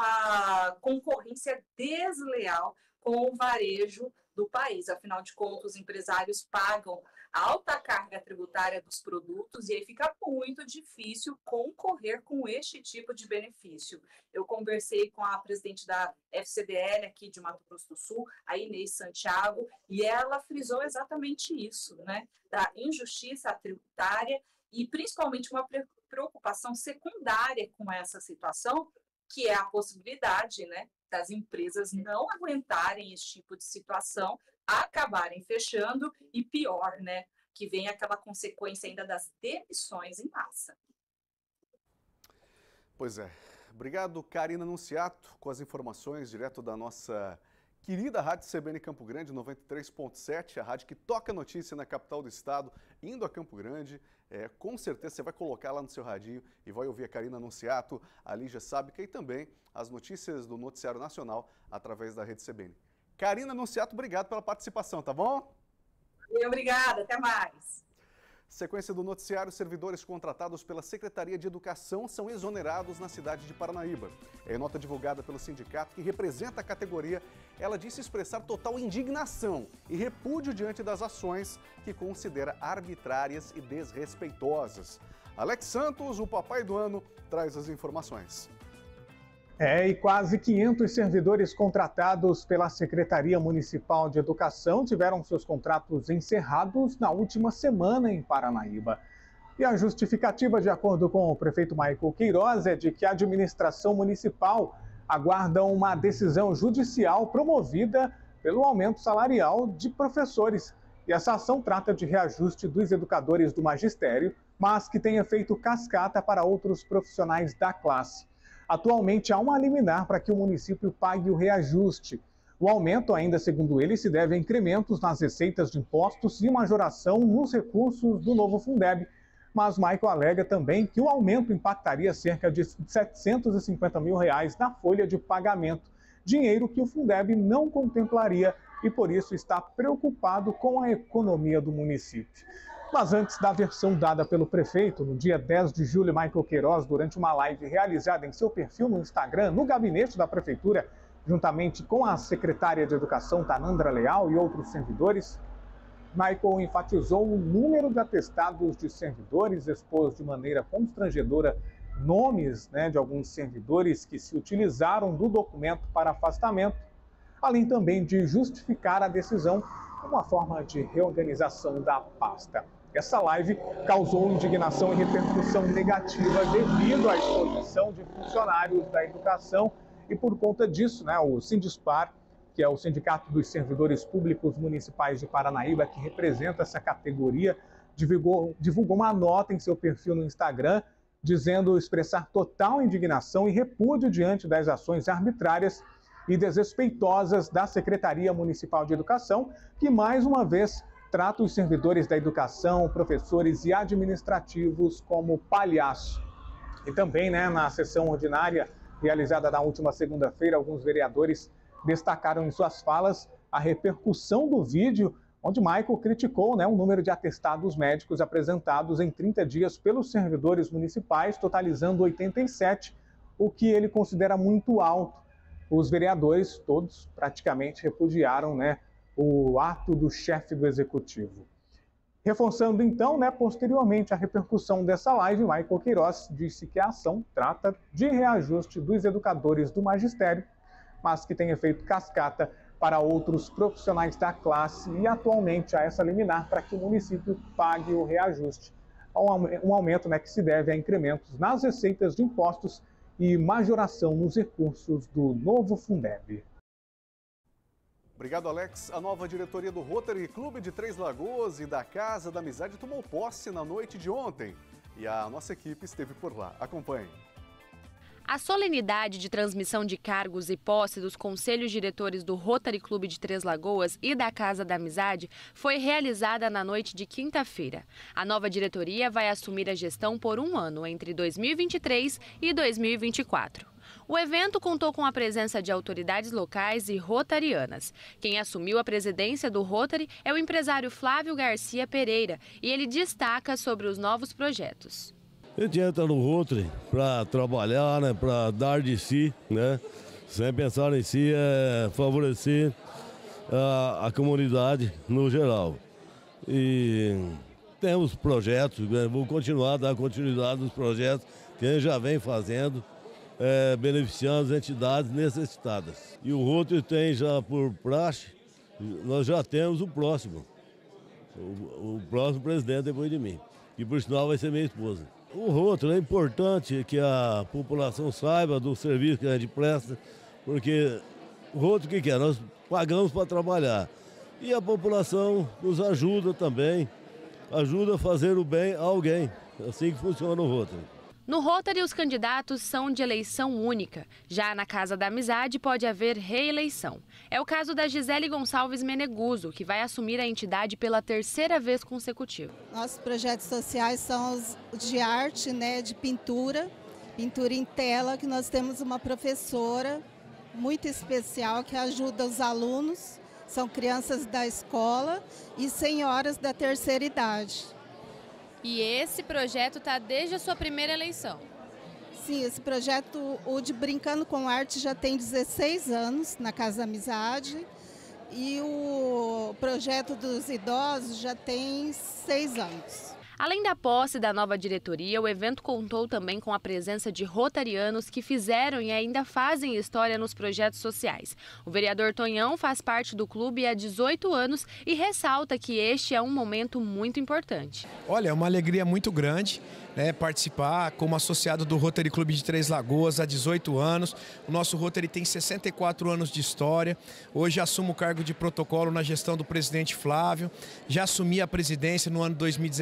uma concorrência desleal com o varejo do país. Afinal de contas, os empresários pagam alta carga tributária dos produtos e aí fica muito difícil concorrer com este tipo de benefício. Eu conversei com a presidente da F C D L aqui de Mato Grosso do Sul, a Inês Santiago, e ela frisou exatamente isso, né? Da injustiça tributária e principalmente uma preocupação secundária com essa situação, que é a possibilidade, né, das empresas não aguentarem esse tipo de situação, acabarem fechando e pior, né, que vem aquela consequência ainda das demissões em massa. Pois é. Obrigado, Karina Nunziato, com as informações direto da nossa querida Rádio C B N Campo Grande, noventa e três ponto sete, a rádio que toca notícia na capital do estado, indo a Campo Grande. É, com certeza você vai colocar lá no seu radinho e vai ouvir a Karina Nunziato, a Lígia Sábica e também as notícias do Noticiário Nacional através da Rede C B N. Karina Nunziato, obrigado pela participação, tá bom? Obrigada, até mais. Sequência do noticiário, servidores contratados pela Secretaria de Educação são exonerados na cidade de Paranaíba. Em nota divulgada pelo sindicato que representa a categoria, ela disse expressar total indignação e repúdio diante das ações que considera arbitrárias e desrespeitosas. Alex Santos, o papai do ano, traz as informações. É, e quase quinhentos servidores contratados pela Secretaria Municipal de Educação tiveram seus contratos encerrados na última semana em Paranaíba. E a justificativa, de acordo com o prefeito Michael Queiroz, é de que a administração municipal aguarda uma decisão judicial promovida pelo aumento salarial de professores. E essa ação trata de reajuste dos educadores do magistério, mas que tem efeito cascata para outros profissionais da classe. Atualmente, há uma liminar para que o município pague o reajuste. O aumento, ainda segundo ele, se deve a incrementos nas receitas de impostos e majoração nos recursos do novo Fundeb. Mas Michael alega também que o aumento impactaria cerca de setecentos e cinquenta mil reais na folha de pagamento, dinheiro que o Fundeb não contemplaria e por isso está preocupado com a economia do município. Mas antes da versão dada pelo prefeito, no dia dez de julho, Michael Queiroz, durante uma live realizada em seu perfil no Instagram, no gabinete da prefeitura, juntamente com a secretária de Educação, Tanandra Leal, e outros servidores, Michael enfatizou o número de atestados de servidores, expôs de maneira constrangedora nomes, né, de alguns servidores que se utilizaram do documento para afastamento, além também de justificar a decisão como uma forma de reorganização da pasta. Essa live causou indignação e repercussão negativa devido à exposição de funcionários da educação e por conta disso, né, o Sindispar, que é o Sindicato dos Servidores Públicos Municipais de Paranaíba, que representa essa categoria, divulgou, divulgou uma nota em seu perfil no Instagram, dizendo expressar total indignação e repúdio diante das ações arbitrárias e desrespeitosas da Secretaria Municipal de Educação, que mais uma vez trata os servidores da educação, professores e administrativos como palhaço. E também, né, na sessão ordinária realizada na última segunda-feira, alguns vereadores destacaram em suas falas a repercussão do vídeo, onde Michael criticou, né, o número de atestados médicos apresentados em trinta dias pelos servidores municipais, totalizando oitenta e sete, o que ele considera muito alto. Os vereadores, todos praticamente repudiaram, né, o ato do chefe do executivo. Reforçando então, né, posteriormente a repercussão dessa live, Michael Queiroz disse que a ação trata de reajuste dos educadores do magistério, mas que tem efeito cascata para outros profissionais da classe e atualmente há essa liminar para que o município pague o reajuste. Um aumento, né, que se deve a incrementos nas receitas de impostos e majoração nos recursos do novo Fundeb. Obrigado, Alex. A nova diretoria do Rotary Clube de Três Lagoas e da Casa da Amizade tomou posse na noite de ontem. E a nossa equipe esteve por lá. Acompanhe. A solenidade de transmissão de cargos e posse dos conselhos diretores do Rotary Clube de Três Lagoas e da Casa da Amizade foi realizada na noite de quinta-feira. A nova diretoria vai assumir a gestão por um ano, entre dois mil e vinte e três e dois mil e vinte e quatro. O evento contou com a presença de autoridades locais e rotarianas. Quem assumiu a presidência do Rotary é o empresário Flávio Garcia Pereira e ele destaca sobre os novos projetos. A gente entra no Rotary para trabalhar, né, para dar de si, né, sem pensar em si, é favorecer a, a comunidade no geral. E temos projetos, né, vou continuar a dar continuidade nos projetos que a gente já vem fazendo, é, beneficiando as entidades necessitadas. E o Rotary tem já por praxe, nós já temos o próximo, o, o próximo presidente depois de mim, que por sinal vai ser minha esposa. O Rotary é importante que a população saiba do serviço que a gente presta, porque o Rotary, o que que é? Nós pagamos para trabalhar. E a população nos ajuda também, ajuda a fazer o bem a alguém. É assim que funciona o Rotary. No Rotary, os candidatos são de eleição única. Já na Casa da Amizade, pode haver reeleição. É o caso da Gisele Gonçalves Meneguso, que vai assumir a entidade pela terceira vez consecutiva. Nossos projetos sociais são os de arte, né, de pintura, pintura em tela, que nós temos uma professora muito especial que ajuda os alunos, são crianças da escola e senhoras da terceira idade. E esse projeto está desde a sua primeira eleição? Sim, esse projeto, o de Brincando com Arte, já tem dezesseis anos na Casa da Amizade e o projeto dos idosos já tem seis anos. Além da posse da nova diretoria, o evento contou também com a presença de rotarianos que fizeram e ainda fazem história nos projetos sociais. O vereador Tonhão faz parte do clube há dezoito anos e ressalta que este é um momento muito importante. Olha, é uma alegria muito grande, né, participar como associado do Rotary Clube de Três Lagoas há dezoito anos. O nosso Rotary tem sessenta e quatro anos de história. Hoje assumo o cargo de protocolo na gestão do presidente Flávio. Já assumi a presidência no ano dois mil e dezessete,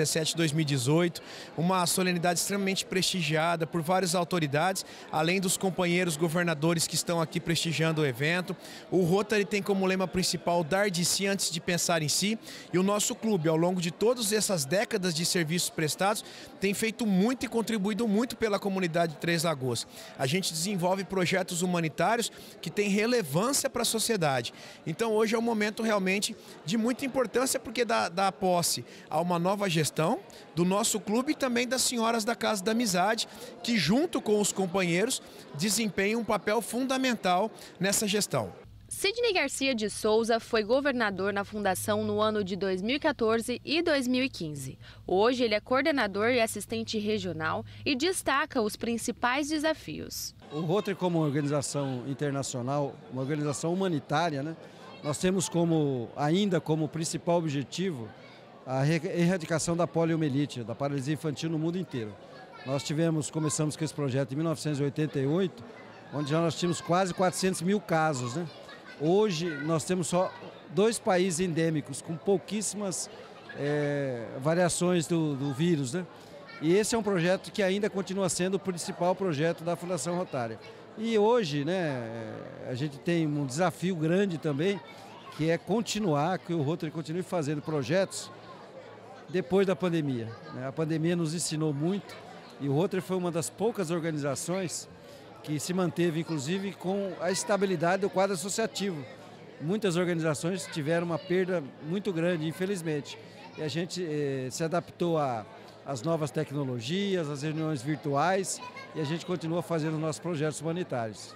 dois mil e dezoito, uma solenidade extremamente prestigiada por várias autoridades, além dos companheiros governadores que estão aqui prestigiando o evento. O Rotary tem como lema principal dar de si antes de pensar em si, e o nosso clube, ao longo de todas essas décadas de serviços prestados, tem feito muito e contribuído muito pela comunidade de Três Lagoas. A gente desenvolve projetos humanitários que têm relevância para a sociedade. Então hoje é um momento realmente de muita importância, porque dá, dá posse a uma nova gestão do nosso clube e também das senhoras da Casa da Amizade, que junto com os companheiros desempenham um papel fundamental nessa gestão. Sidney Garcia de Souza foi governador na Fundação no ano de dois mil e quatorze e dois mil e quinze. Hoje ele é coordenador e assistente regional e destaca os principais desafios. O Rotary, como organização internacional, uma organização humanitária, né? Nós temos como, ainda como principal objetivo a erradicação da poliomielite, da paralisia infantil no mundo inteiro. Nós tivemos, começamos com esse projeto em mil novecentos e oitenta e oito, onde já nós tínhamos quase quatrocentos mil casos, né? Hoje nós temos só dois países endêmicos com pouquíssimas é, variações do, do vírus, né? E esse é um projeto que ainda continua sendo o principal projeto da Fundação Rotária. E hoje, né, a gente tem um desafio grande também, que é continuar, que o Rotary continue fazendo projetos depois da pandemia, né? A pandemia nos ensinou muito e o Rotary foi uma das poucas organizações que se manteve, inclusive, com a estabilidade do quadro associativo. Muitas organizações tiveram uma perda muito grande, infelizmente. E a gente eh, se adaptou às novas tecnologias, às reuniões virtuais, e a gente continua fazendo nossos projetos humanitários.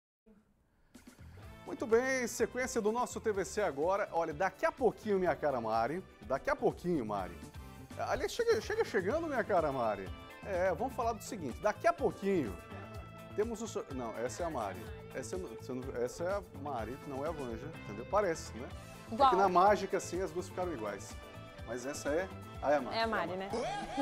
Muito bem, sequência do nosso T V C agora. Olha, daqui a pouquinho, minha cara Mari, daqui a pouquinho, Mari. Aliás, chega, chega chegando, minha cara Mari. É, vamos falar do seguinte, daqui a pouquinho... Temos o... So... Não, essa é a Mari. Essa é... essa é a Mari, não é a Vanja, entendeu? Parece, né? Igual. Porque na mágica, assim, as duas ficaram iguais. Mas essa é... Ah, é a Mari. É a Mari, né?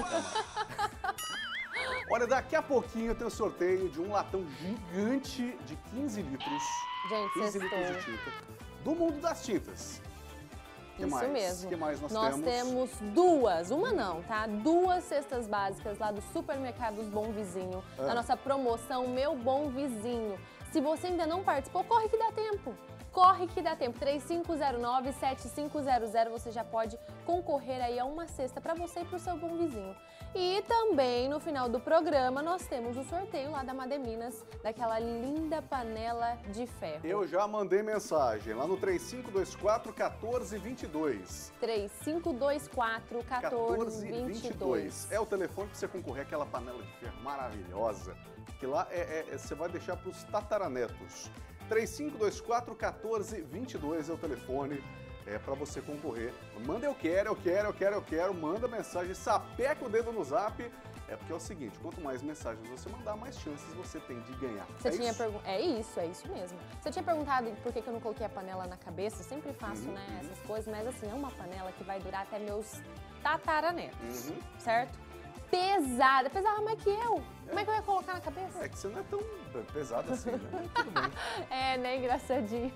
Olha, daqui a pouquinho tem o sorteio de um latão gigante de quinze litros. Gente, quinze sextou. litros de tinta. Do mundo das tintas. Que Isso mais? mesmo. O que mais nós, nós temos? temos duas, uma não, tá? Duas cestas básicas lá do Supermercados Bom Vizinho, É. da nossa promoção Meu Bom Vizinho. Se você ainda não participou, corre que dá tempo. Corre que dá tempo. três cinco zero nove, sete cinco zero zero, você já pode concorrer aí a uma cesta para você e para o seu bom vizinho. E também no final do programa nós temos o sorteio lá da Mademinas, daquela linda panela de ferro. Eu já mandei mensagem lá no três cinco dois quatro, um quatro dois dois. três cinco dois quatro, um quatro dois dois. É o telefone para você concorrer àquela panela de ferro maravilhosa, que lá é, é, é, você vai deixar para os tataranetos. três cinco dois quatro, um quatro dois dois é o telefone é, para você concorrer. Manda eu quero, eu quero, eu quero, eu quero, manda mensagem, sapeca o dedo no zap. É porque é o seguinte, quanto mais mensagens você mandar, mais chances você tem de ganhar. Você é, tinha isso? pergun- é isso, é isso mesmo. Você tinha perguntado por que que eu não coloquei a panela na cabeça, eu sempre faço, Uhum, né, uhum. essas coisas, mas assim, é uma panela que vai durar até meus tataranetos, Uhum. certo? Pesada, pesava mais que eu. Como é que eu ia colocar na cabeça? É que você não é tão pesado assim, né? Tudo bem. É, né, engraçadinho.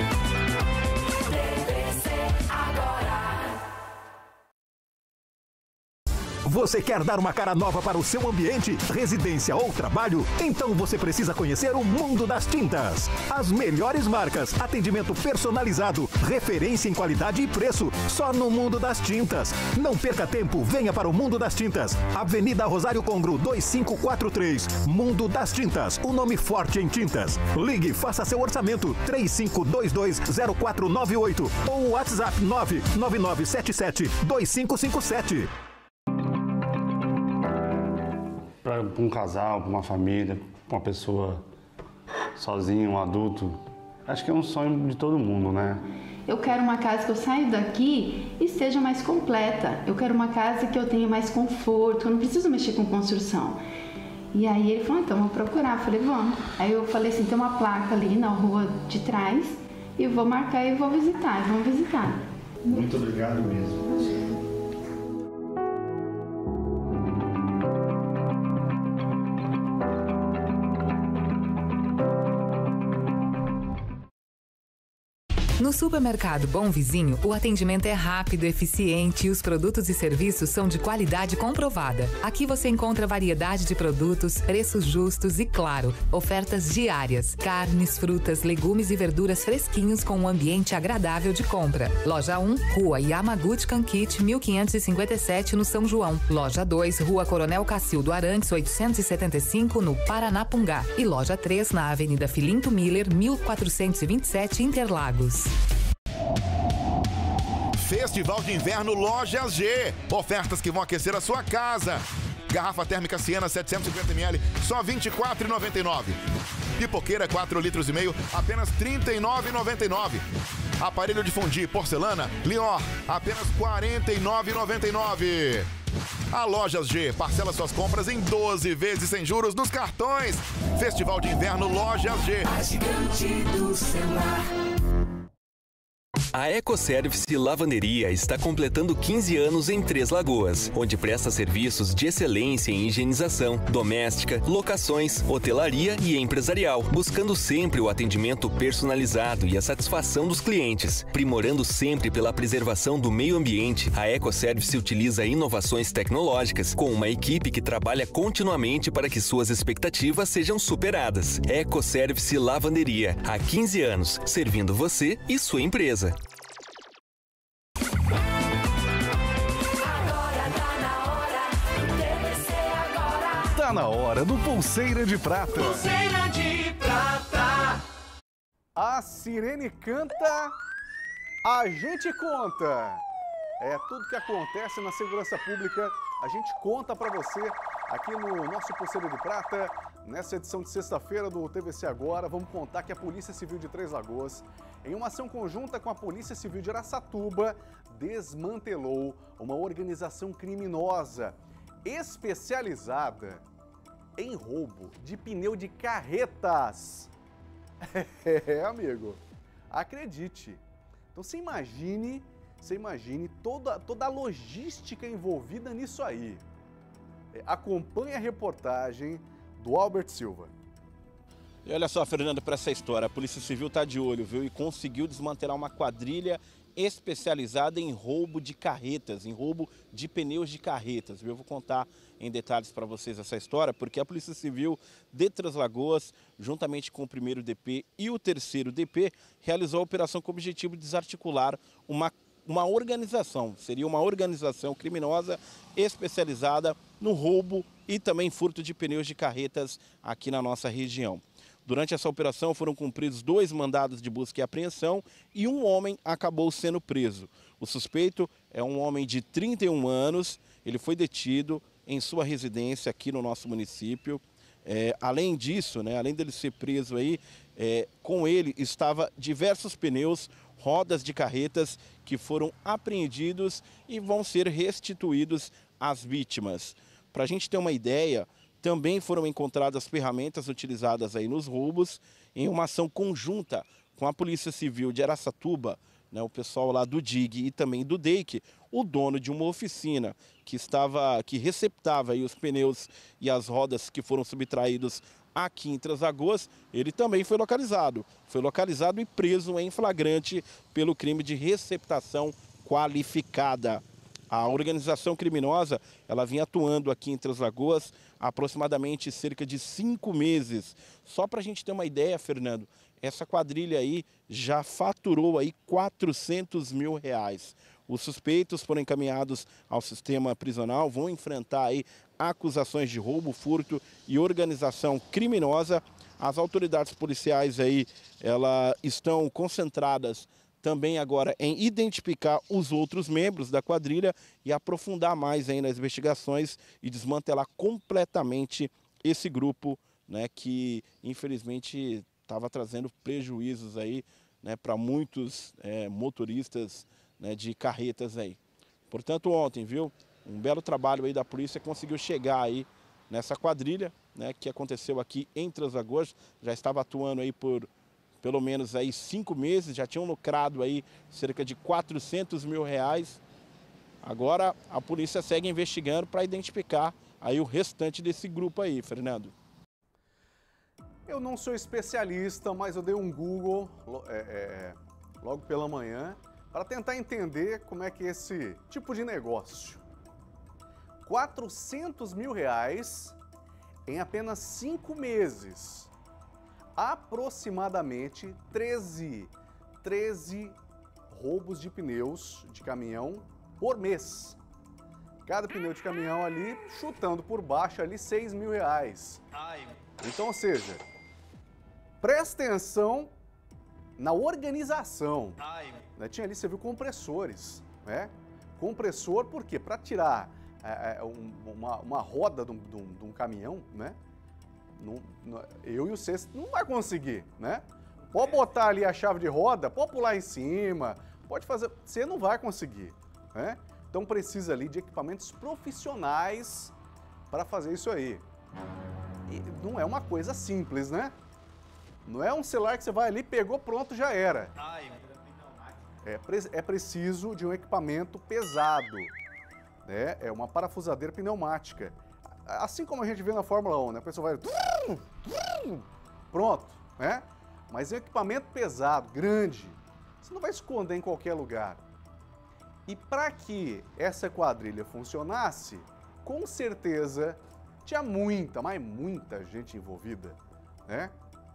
Você quer dar uma cara nova para o seu ambiente, residência ou trabalho? Então você precisa conhecer o Mundo das Tintas. As melhores marcas, atendimento personalizado, referência em qualidade e preço, só no Mundo das Tintas. Não perca tempo, venha para o Mundo das Tintas. Avenida Rosário Congro, dois cinco quatro três. Mundo das Tintas, o nome forte em tintas. Ligue, faça seu orçamento, três cinco dois dois zero quatro nove oito ou WhatsApp nove nove nove sete sete dois cinco cinco sete. Para um casal, para uma família, para uma pessoa sozinha, um adulto, acho que é um sonho de todo mundo, né? Eu quero uma casa que eu saio daqui e esteja mais completa. Eu quero uma casa que eu tenha mais conforto, eu não preciso mexer com construção. E aí ele falou, então vamos procurar. Eu falei, vamos. Aí eu falei assim, tem uma placa ali na rua de trás, e eu vou marcar e vou visitar, vamos visitar. Muito obrigado mesmo. No supermercado Bom Vizinho, o atendimento é rápido, eficiente e os produtos e serviços são de qualidade comprovada. Aqui você encontra variedade de produtos, preços justos e, claro, ofertas diárias. Carnes, frutas, legumes e verduras fresquinhos com um ambiente agradável de compra. Loja um, Rua Yamaguchi Kankit, mil quinhentos e cinquenta e sete, no São João. Loja dois, Rua Coronel Cacildo Arantes, oitocentos e setenta e cinco, no Paranapungá. E loja três, na Avenida Filinto Miller, mil quatrocentos e vinte e sete, Interlagos. Festival de Inverno Lojas G. Ofertas que vão aquecer a sua casa. Garrafa térmica Siena setecentos e cinquenta mililitros, só vinte e quatro reais e noventa e nove centavos. Pipoqueira quatro litros e meio, apenas trinta e nove reais e noventa e nove centavos. Aparelho de fundir porcelana Lior, apenas quarenta e nove reais e noventa e nove centavos. A Lojas G parcela suas compras em doze vezes sem juros nos cartões. Festival de Inverno Lojas G. A gigante do celular. A Ecoservice Lavanderia está completando quinze anos em Três Lagoas, onde presta serviços de excelência em higienização, doméstica, locações, hotelaria e empresarial, buscando sempre o atendimento personalizado e a satisfação dos clientes. Primorando sempre pela preservação do meio ambiente, a Ecoservice utiliza inovações tecnológicas, com uma equipe que trabalha continuamente para que suas expectativas sejam superadas. Ecoservice Lavanderia, há quinze anos, servindo você e sua empresa. Tá na hora do Pulseira de Prata. Pulseira de Prata. A sirene canta, a gente conta. É tudo que acontece na segurança pública, a gente conta pra você aqui no nosso Pulseira de Prata. Nessa edição de sexta-feira do T V C Agora, vamos contar que a Polícia Civil de Três Lagoas, em uma ação conjunta com a Polícia Civil de Araçatuba, desmantelou uma organização criminosa especializada em roubo de pneu de carretas. É, amigo, acredite. Então você imagine, você imagine toda, toda a logística envolvida nisso aí. É, acompanhe a reportagem do Albert Silva. E olha só, Fernando, para essa história, a Polícia Civil está de olho, viu? E conseguiu desmantelar uma quadrilha especializada em roubo de carretas, em roubo de pneus de carretas. Eu vou contar em detalhes para vocês essa história, porque a Polícia Civil de Três Lagoas, juntamente com o primeiro D P e o terceiro D P, realizou a operação com o objetivo de desarticular uma, uma organização, seria uma organização criminosa especializada no roubo e também furto de pneus de carretas aqui na nossa região. Durante essa operação foram cumpridos dois mandados de busca e apreensão e um homem acabou sendo preso. O suspeito é um homem de trinta e um anos, ele foi detido em sua residência aqui no nosso município. É, além disso, né, além dele ser preso aí, é, com ele estava diversos pneus, rodas de carretas que foram apreendidos e vão ser restituídos às vítimas. Para a gente ter uma ideia, também foram encontradas ferramentas utilizadas aí nos roubos em uma ação conjunta com a Polícia Civil de Araçatuba, né, o pessoal lá do D I G e também do D E I C, o dono de uma oficina que estava, que receptava aí os pneus e as rodas que foram subtraídos aqui em Três Lagoas, ele também foi localizado. Foi localizado e preso em flagrante pelo crime de receptação qualificada. A organização criminosa, ela vinha atuando aqui em Três Lagoas há aproximadamente cerca de cinco meses. Só para a gente ter uma ideia, Fernando, essa quadrilha aí já faturou aí quatrocentos mil reais. Os suspeitos foram encaminhados ao sistema prisional, vão enfrentar aí acusações de roubo, furto e organização criminosa. As autoridades policiais aí, elas estão concentradas também agora em identificar os outros membros da quadrilha e aprofundar mais aí nas investigações e desmantelar completamente esse grupo, né, que infelizmente estava trazendo prejuízos aí, né, para muitos é, motoristas, né, de carretas aí. Portanto, ontem, viu, um belo trabalho aí da polícia, conseguiu chegar aí nessa quadrilha, né, que aconteceu aqui em Três Lagoas, já estava atuando aí por pelo menos aí cinco meses, já tinham lucrado aí cerca de quatrocentos mil reais. Agora a polícia segue investigando para identificar aí o restante desse grupo aí, Fernando. Eu não sou especialista, mas eu dei um Google, é, é, logo pela manhã, para tentar entender como é que é esse tipo de negócio. quatrocentos mil reais em apenas cinco meses. Aproximadamente treze, treze roubos de pneus de caminhão por mês. Cada pneu de caminhão ali, chutando por baixo ali, seis mil reais. Então, ou seja, presta atenção na organização. Né? Tinha ali, você viu, compressores. Né? Compressor, por quê? Para tirar é, um, uma, uma roda de um, de um, de um caminhão, né? Não, não, eu e o Cês não vai conseguir, né? Pode botar ali a chave de roda, pode pular em cima, pode fazer... Você não vai conseguir, né? Então precisa ali de equipamentos profissionais para fazer isso aí. E não é uma coisa simples, né? Não é um celular que você vai ali, pegou, pronto, já era. É, é preciso de um equipamento pesado, né? É uma parafusadeira pneumática. Assim como a gente vê na Fórmula um, né? A pessoa vai... Pronto, né? Mas é um equipamento pesado, grande. Você não vai esconder em qualquer lugar. E para que essa quadrilha funcionasse, com certeza tinha muita, mas muita gente envolvida, né?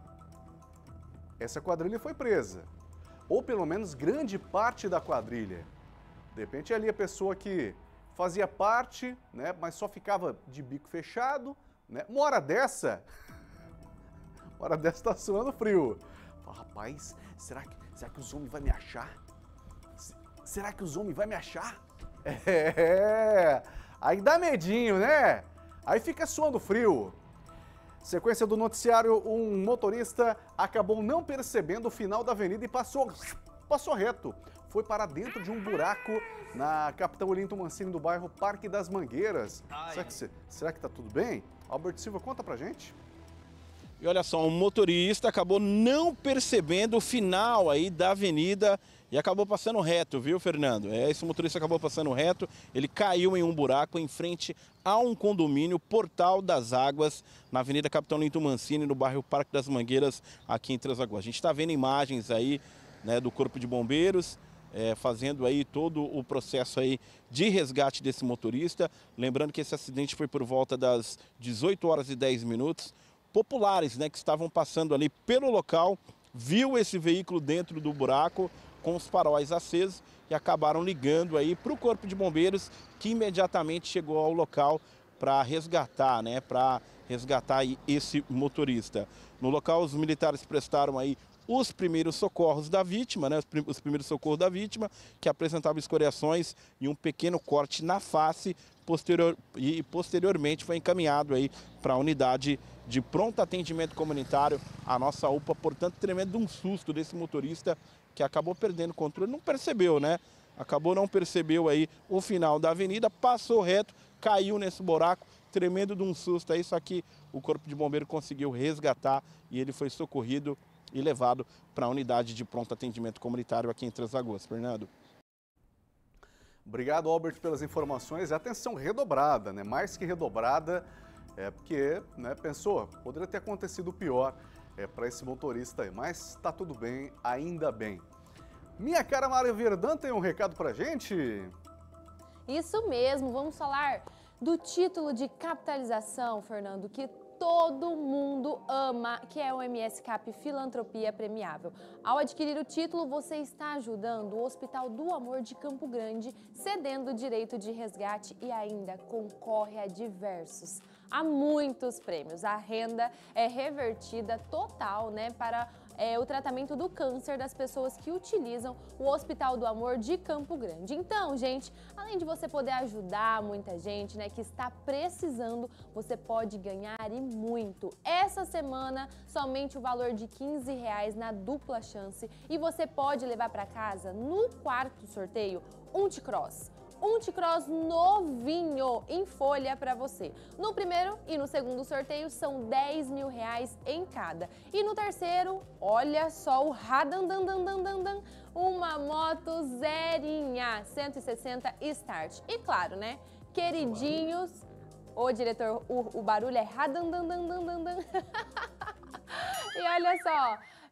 Essa quadrilha foi presa. Ou pelo menos grande parte da quadrilha. De repente ali a pessoa que fazia parte, né, mas só ficava de bico fechado, né? Uma hora dessa, uma hora dessa tá suando frio. Fala, rapaz, será que, será que os homens vão me achar? Será que os homens vão me achar? É, aí dá medinho, né? Aí fica suando frio. Sequência do noticiário, um motorista acabou não percebendo o final da avenida e passou, passou reto. Foi para dentro de um buraco na Capitão Olinto Mancini, do bairro Parque das Mangueiras. Será que, será que tá tudo bem? Alberto Silva, conta pra gente. E olha só, um motorista acabou não percebendo o final aí da avenida e acabou passando reto, viu, Fernando? É, esse motorista acabou passando reto, ele caiu em um buraco em frente a um condomínio, Portal das Águas, na Avenida Capitão Olinto Mancini, no bairro Parque das Mangueiras, aqui em Três Lagoas. A gente está vendo imagens aí, né, do Corpo de Bombeiros, é, fazendo aí todo o processo aí de resgate desse motorista. Lembrando que esse acidente foi por volta das dezoito horas e dez minutos. Populares, né, que estavam passando ali pelo local, viu esse veículo dentro do buraco com os faróis acesos e acabaram ligando aí para o Corpo de Bombeiros, que imediatamente chegou ao local para resgatar, né, para resgatar aí esse motorista. No local, os militares prestaram aí os primeiros socorros da vítima, né, os primeiros socorros da vítima, que apresentava escoriações e um pequeno corte na face, posterior, e posteriormente foi encaminhado aí para a unidade de pronto atendimento comunitário, a nossa U P A. Portanto, tremendo um susto desse motorista que acabou perdendo o controle, não percebeu, né? Acabou não percebeu aí o final da avenida, passou reto, caiu nesse buraco, tremendo de um susto aí, só que o Corpo de Bombeiro conseguiu resgatar e ele foi socorrido e levado para a unidade de pronto atendimento comunitário aqui em Três Lagoas. Fernando. Obrigado, Albert, pelas informações. Atenção redobrada, né? Mais que redobrada, é porque, né, pensou, poderia ter acontecido pior é, para esse motorista aí, mas tá tudo bem, ainda bem. Minha cara Mário Verdão tem um recado pra gente? Isso mesmo, vamos falar do título de capitalização, Fernando, que todo mundo ama, que é o M S Cap Filantropia Premiável. Ao adquirir o título, você está ajudando o Hospital do Amor de Campo Grande, cedendo o direito de resgate e ainda concorre a diversos, a muitos prêmios. A renda é revertida total, né, para é, o tratamento do câncer das pessoas que utilizam o Hospital do Amor de Campo Grande. Então, gente, além de você poder ajudar muita gente, né, que está precisando, você pode ganhar e muito. Essa semana, somente o valor de quinze reais na dupla chance e você pode levar para casa, no quarto sorteio, um T-Cross. Um T-Cross novinho em folha para você. No primeiro e no segundo sorteio são dez mil reais em cada. E no terceiro, olha só o Radandandandandandan, uma moto zerinha, cento e sessenta Start. E claro, né, queridinhos, ô diretor, o, o barulho é Radandandandandandan. E olha só,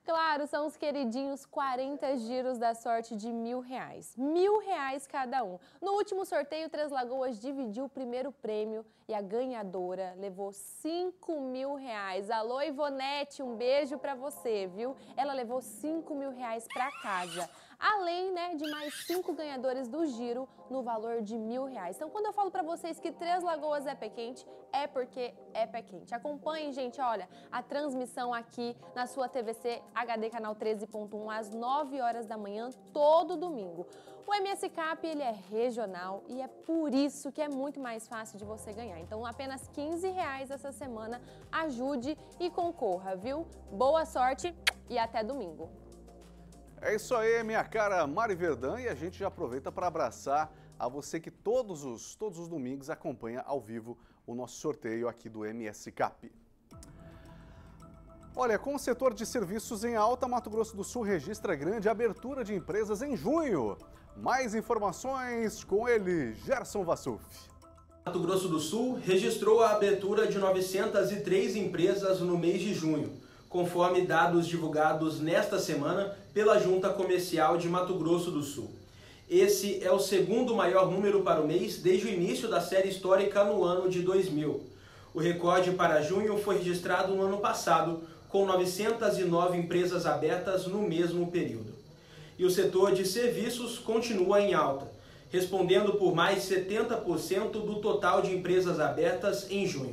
Claro, são os queridinhos quarenta giros da sorte de mil reais. Mil reais cada um. No último sorteio, Três Lagoas dividiu o primeiro prêmio e a ganhadora levou cinco mil reais. Alô, Ivonete, um beijo pra você, viu? Ela levou cinco mil reais pra casa. Além, né, de mais cinco ganhadores do giro no valor de mil reais. Então, quando eu falo pra vocês que Três Lagoas é pé quente, é porque é pé quente. Acompanhem, gente, olha, a transmissão aqui na sua T V C H D Canal treze ponto um às nove horas da manhã, todo domingo. O M S Cap, ele é regional e é por isso que é muito mais fácil de você ganhar. Então, apenas quinze reais essa semana, ajude e concorra, viu? Boa sorte e até domingo. É isso aí, minha cara Mari Verdun, e a gente já aproveita para abraçar a você que todos os, todos os domingos acompanha ao vivo o nosso sorteio aqui do M S Cap. Olha, com o setor de serviços em alta, Mato Grosso do Sul registra grande abertura de empresas em junho. Mais informações com ele, Gerson Vassuf. Mato Grosso do Sul registrou a abertura de novecentas e três empresas no mês de junho, conforme dados divulgados nesta semana pela Junta Comercial de Mato Grosso do Sul. Esse é o segundo maior número para o mês desde o início da série histórica no ano de dois mil. O recorde para junho foi registrado no ano passado, com novecentas e nove empresas abertas no mesmo período. E o setor de serviços continua em alta, respondendo por mais de setenta por cento do total de empresas abertas em junho.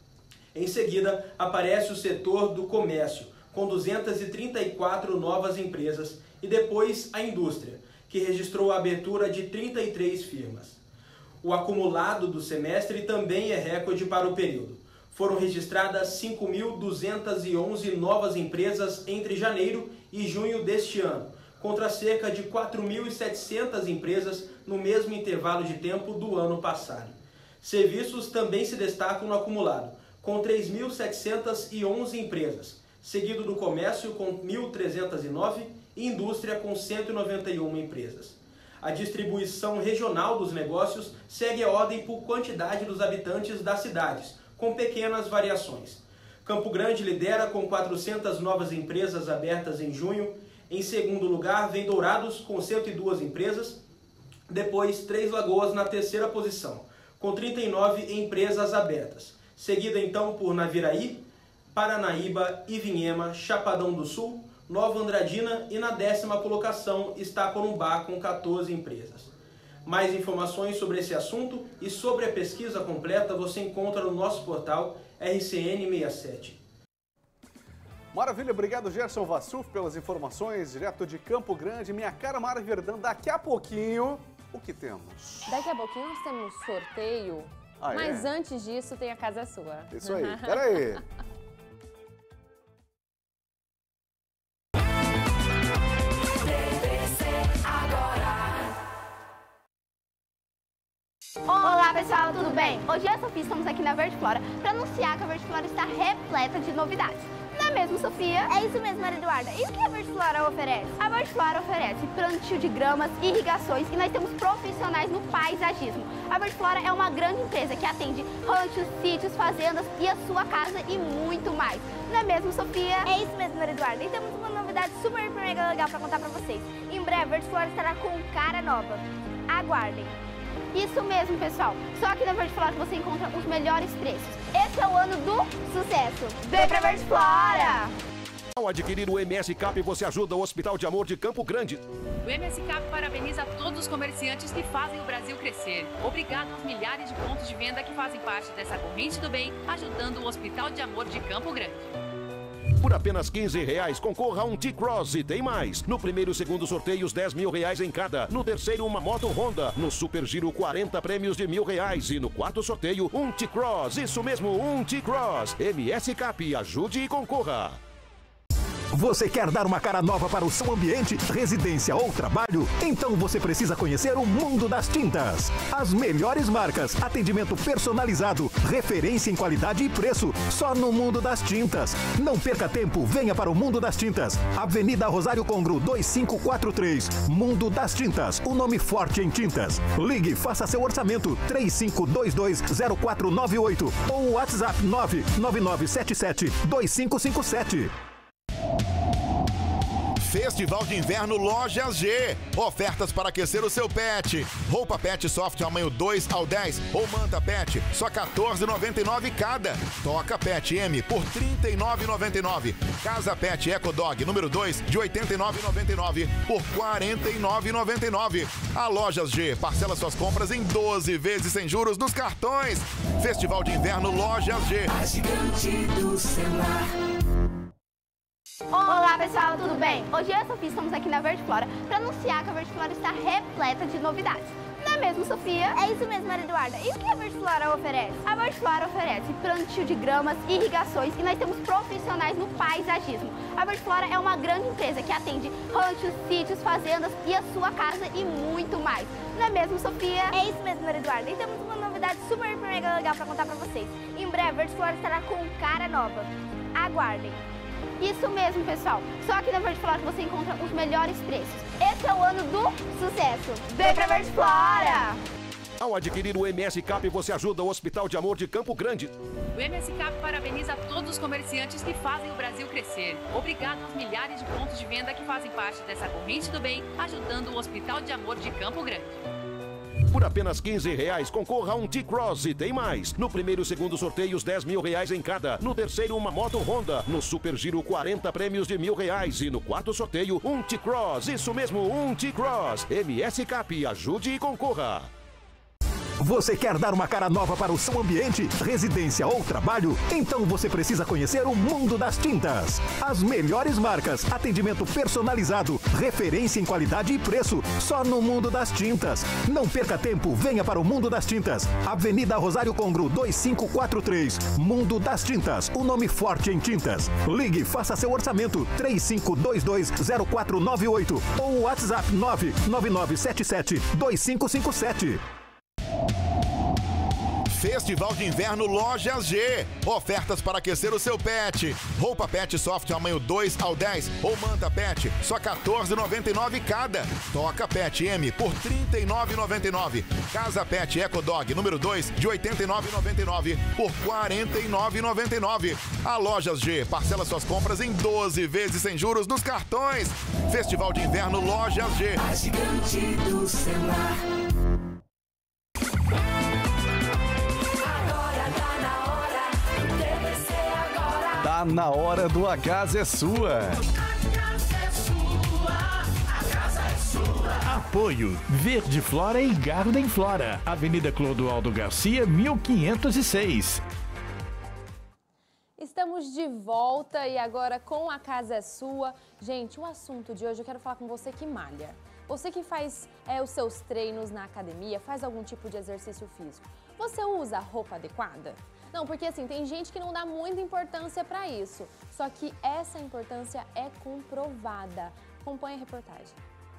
Em seguida, aparece o setor do comércio, com duzentas e trinta e quatro novas empresas, e depois a indústria, que registrou a abertura de trinta e três firmas. O acumulado do semestre também é recorde para o período. Foram registradas cinco mil duzentas e onze novas empresas entre janeiro e junho deste ano, contra cerca de quatro mil e setecentas empresas no mesmo intervalo de tempo do ano passado. Serviços também se destacam no acumulado, com três mil setecentas e onze empresas, seguido do comércio com mil trezentas e nove e indústria com cento e noventa e uma empresas. A distribuição regional dos negócios segue a ordem por quantidade dos habitantes das cidades, com pequenas variações. Campo Grande lidera com quatrocentas novas empresas abertas em junho. Em segundo lugar, vem Dourados com cento e duas empresas. Depois, Três Lagoas na terceira posição, com trinta e nove empresas abertas. Seguida então por Naviraí, Paranaíba, Ivinhema, Chapadão do Sul, Nova Andradina e na décima colocação está Corumbá com quatorze empresas. Mais informações sobre esse assunto e sobre a pesquisa completa você encontra no nosso portal R C N sessenta e sete. Maravilha, obrigado Gerson Vassuf pelas informações direto de Campo Grande. Minha cara Mara Verdun, daqui a pouquinho, o que temos? Daqui a pouquinho nós temos sorteio, ah, mas é? antes disso tem a Casa Sua. Isso aí, peraí. Olá pessoal, tudo bem? Hoje eu e a Sofia estamos aqui na Verde Flora para anunciar que a Verde Flora está repleta de novidades. Não é mesmo, Sofia? É isso mesmo, Maria Eduarda. E o que a Verde Flora oferece? A Verde Flora oferece plantio de gramas, irrigações e nós temos profissionais no paisagismo. A Verde Flora é uma grande empresa que atende ranchos, sítios, fazendas e a sua casa e muito mais. Não é mesmo, Sofia? É isso mesmo, Maria Eduarda. E temos uma novidade super mega legal para contar para vocês. Em breve, a Verde Flora estará com cara nova. Aguardem. Isso mesmo, pessoal. Só aqui na Verde Flora você encontra os melhores preços. Esse é o ano do sucesso. Vem pra Verde Flora! Ao adquirir o M S Cap, você ajuda o Hospital de Amor de Campo Grande. O M S Cap parabeniza todos os comerciantes que fazem o Brasil crescer. Obrigado aos milhares de pontos de venda que fazem parte dessa corrente do bem, ajudando o Hospital de Amor de Campo Grande. Por apenas quinze reais, concorra a um T-Cross e tem mais. No primeiro e segundo sorteios, dez mil reais em cada. No terceiro, uma moto Honda. No Super Giro, quarenta prêmios de mil reais. E no quarto sorteio, um T-Cross. Isso mesmo, um T-Cross. M S Cap, ajude e concorra. Você quer dar uma cara nova para o seu ambiente, residência ou trabalho? Então você precisa conhecer o mundo das tintas. As melhores marcas, atendimento personalizado, referência em qualidade e preço, só no Mundo das Tintas. Não perca tempo, venha para o Mundo das Tintas. Avenida Rosário Congro, dois cinco quatro três. Mundo das Tintas, o nome forte em tintas. Ligue, faça seu orçamento, três cinco dois dois zero quatro nove oito ou WhatsApp nove nove nove sete sete dois cinco cinco sete. Festival de Inverno Lojas G. Ofertas para aquecer o seu pet. Roupa pet soft tamanho dois ao dez ou manta pet, só quatorze reais e noventa e nove centavos cada. Toca pet M por trinta e nove reais e noventa e nove centavos. Casa pet Eco Dog número dois de oitenta e nove reais e noventa e nove centavos por quarenta e nove reais e noventa e nove centavos. A Lojas G parcela suas compras em doze vezes sem juros nos cartões. Festival de Inverno Lojas G. A gigante do celular. Olá pessoal, tudo bem? Hoje eu e a Sofia estamos aqui na Verde Flora para anunciar que a Verde Flora está repleta de novidades. Não é mesmo, Sofia? É isso mesmo, Maria Eduarda. E o que a Verde Flora oferece? A Verde Flora oferece plantio de gramas, irrigações e nós temos profissionais no paisagismo. A Verde Flora é uma grande empresa que atende ranchos, sítios, fazendas e a sua casa e muito mais. Não é mesmo, Sofia? É isso mesmo, Maria Eduarda. E temos uma novidade super, super mega legal para contar para vocês. Em breve, a Verde Flora estará com cara nova. Aguardem. Isso mesmo, pessoal. Só aqui na Verde Flora que você encontra os melhores preços. Esse é o ano do sucesso. Vem pra Verde Flora! Ao adquirir o M S Cap, você ajuda o Hospital de Amor de Campo Grande. O M S Cap parabeniza todos os comerciantes que fazem o Brasil crescer. Obrigado aos milhares de pontos de venda que fazem parte dessa corrente do bem, ajudando o Hospital de Amor de Campo Grande. Por apenas quinze reais, concorra a um T-Cross e tem mais. No primeiro e segundo sorteios, dez mil reais em cada. No terceiro, uma moto Honda. No Super Giro, quarenta prêmios de mil reais. E no quarto sorteio, um T-Cross. Isso mesmo, um T-Cross. M S Cap, ajude e concorra. Você quer dar uma cara nova para o seu ambiente, residência ou trabalho? Então você precisa conhecer o mundo das tintas. As melhores marcas, atendimento personalizado, referência em qualidade e preço, só no Mundo das Tintas. Não perca tempo, venha para o Mundo das Tintas. Avenida Rosário Congro, dois cinco quatro três. Mundo das Tintas, o nome forte em tintas. Ligue, faça seu orçamento, três cinco dois dois zero quatro nove oito ou WhatsApp nove nove nove sete sete dois cinco cinco sete. Festival de Inverno Lojas G. Ofertas para aquecer o seu pet. Roupa pet soft tamanho dois ao dez ou manta pet, só quatorze reais e noventa e nove centavos cada. Toca pet M por trinta e nove reais e noventa e nove centavos. Casa pet Eco Dog número dois de oitenta e nove reais e noventa e nove centavos por quarenta e nove reais e noventa e nove centavos. A Lojas G parcela suas compras em doze vezes sem juros nos cartões. Festival de Inverno Lojas G. A gigante do celular. Tá na hora do A Casa é Sua. A casa é sua, a casa é sua. Apoio Verde Flora e Garden Flora. Avenida Clodoaldo Garcia, mil quinhentos e seis. Estamos de volta e agora com A Casa é Sua. Gente, o assunto de hoje eu quero falar com você que malha. Você que faz é, os seus treinos na academia, faz algum tipo de exercício físico. Você usa roupa adequada? Não, porque assim, tem gente que não dá muita importância para isso. Só que essa importância é comprovada. Acompanhe a reportagem.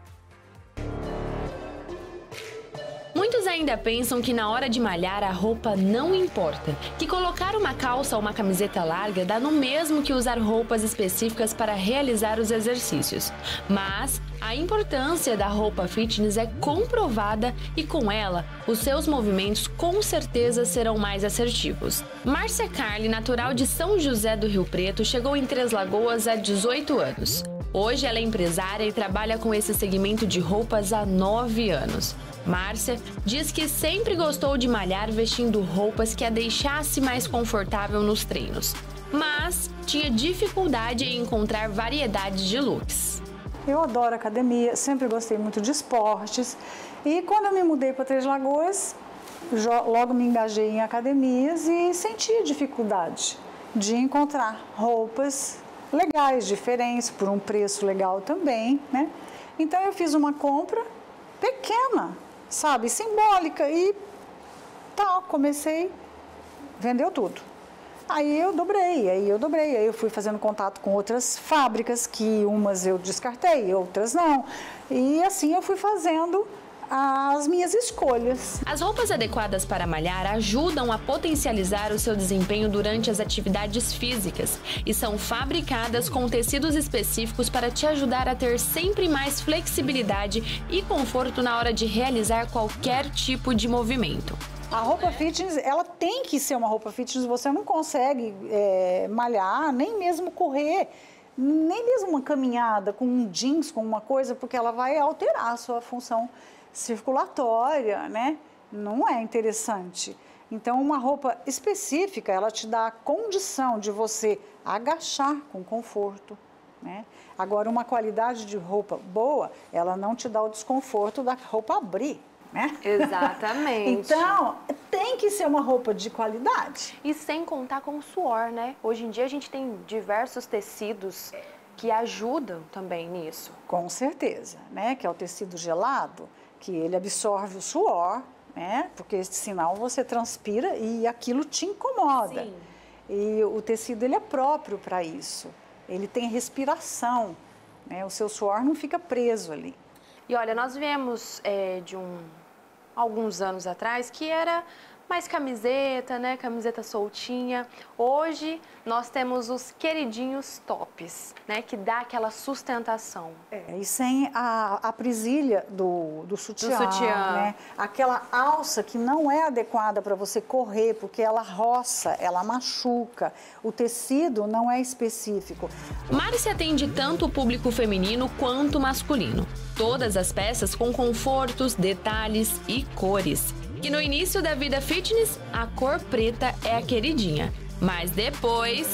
Muitos ainda pensam que na hora de malhar a roupa não importa, que colocar uma calça ou uma camiseta larga dá no mesmo que usar roupas específicas para realizar os exercícios. Mas a importância da roupa fitness é comprovada e com ela, os seus movimentos com certeza serão mais assertivos. Márcia Carli, natural de São José do Rio Preto, chegou em Três Lagoas há dezoito anos. Hoje ela é empresária e trabalha com esse segmento de roupas há nove anos. Márcia diz que sempre gostou de malhar vestindo roupas que a deixasse mais confortável nos treinos, mas tinha dificuldade em encontrar variedade de looks. Eu adoro academia, sempre gostei muito de esportes e quando eu me mudei para Três Lagoas, logo me engajei em academias e senti dificuldade de encontrar roupas legais, diferentes, por um preço legal também, né? Então eu fiz uma compra pequena, sabe, simbólica e tal, comecei, vendeu tudo. Aí eu dobrei, aí eu dobrei, aí eu fui fazendo contato com outras fábricas, que umas eu descartei, outras não. E assim eu fui fazendo as minhas escolhas. As roupas adequadas para malhar ajudam a potencializar o seu desempenho durante as atividades físicas e são fabricadas com tecidos específicos para te ajudar a ter sempre mais flexibilidade e conforto na hora de realizar qualquer tipo de movimento. A roupa fitness, ela tem que ser uma roupa fitness, você não consegue é, malhar, nem mesmo correr nem mesmo uma caminhada com um jeans, com uma coisa, porque ela vai alterar a sua função circulatória, né? Não é interessante. Então, uma roupa específica, ela te dá a condição de você agachar com conforto, né? Agora, uma qualidade de roupa boa, ela não te dá o desconforto da roupa abrir, né? Exatamente. Então, tem que ser uma roupa de qualidade. E sem contar com o suor, né? Hoje em dia a gente tem diversos tecidos que ajudam também nisso. Com certeza, né? Que é o tecido gelado, que ele absorve o suor, né? Porque senão você transpira e aquilo te incomoda. Sim. E o tecido, ele é próprio para isso. Ele tem respiração, né? O seu suor não fica preso ali. E olha, nós viemos é, de um, alguns anos atrás que era mais camiseta, né? Camiseta soltinha. Hoje nós temos os queridinhos tops, né? Que dá aquela sustentação. É, e sem a, a presilha do, do sutiã, do sutiã. Né? Aquela alça que não é adequada para você correr, porque ela roça, ela machuca. O tecido não é específico. Márcia atende tanto o público feminino quanto masculino. Todas as peças com confortos, detalhes e cores. E no início da vida fitness, a cor preta é a queridinha. Mas depois...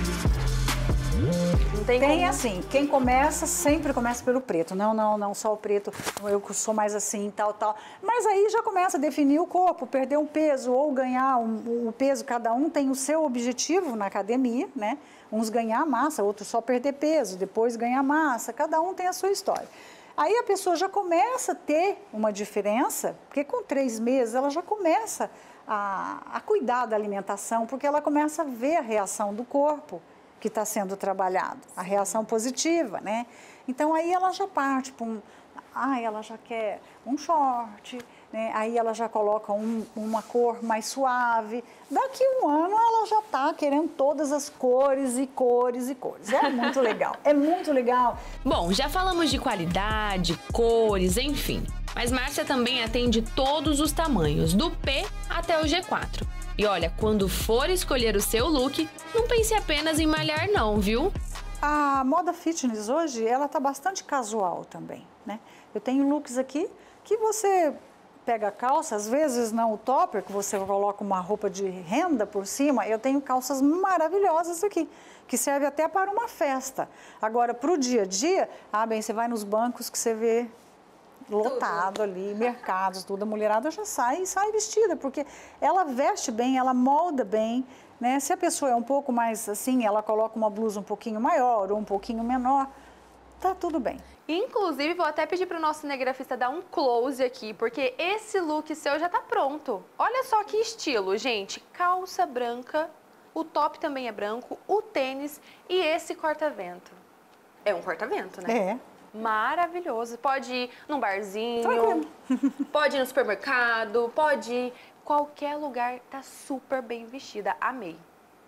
Não tem tem como... assim, quem começa, sempre começa pelo preto. Não, não, não, só o preto. Eu sou mais assim, tal, tal. Mas aí já começa a definir o corpo, perder um peso ou ganhar um, o peso. Cada um tem o seu objetivo na academia, né? Uns ganhar massa, outros só perder peso, depois ganhar massa. Cada um tem a sua história. Aí a pessoa já começa a ter uma diferença, porque com três meses ela já começa a, a cuidar da alimentação, porque ela começa a ver a reação do corpo que está sendo trabalhado, a reação positiva, né? Então aí ela já parte para um... Ah, ela já quer um short, né? Aí ela já coloca um, uma cor mais suave. Daqui a um ano ela já está querendo todas as cores e cores e cores. É muito legal, é muito legal. Bom, já falamos de qualidade, cores, enfim. Mas Márcia também atende todos os tamanhos, do P até o G quatro. E olha, quando for escolher o seu look, não pense apenas em malhar não, viu? A moda fitness hoje, ela está bastante casual também, né? Eu tenho looks aqui que você pega a calça, às vezes não o topper, que você coloca uma roupa de renda por cima. Eu tenho calças maravilhosas aqui, que serve até para uma festa. Agora, para o dia a dia, ah, bem, você vai nos bancos que você vê lotado tudo ali, mercados, tudo. A mulherada já sai e sai vestida, porque ela veste bem, ela molda bem, né? Se a pessoa é um pouco mais assim, ela coloca uma blusa um pouquinho maior ou um pouquinho menor, tá tudo bem. Inclusive, vou até pedir para o nosso cinegrafista dar um close aqui, porque esse look seu já tá pronto. Olha só que estilo, gente. Calça branca, o top também é branco, o tênis e esse corta-vento. É um corta-vento, né? É. Maravilhoso. Pode ir num barzinho, tranquilo. Pode ir no supermercado, pode ir qualquer lugar, tá super bem vestida. Amei.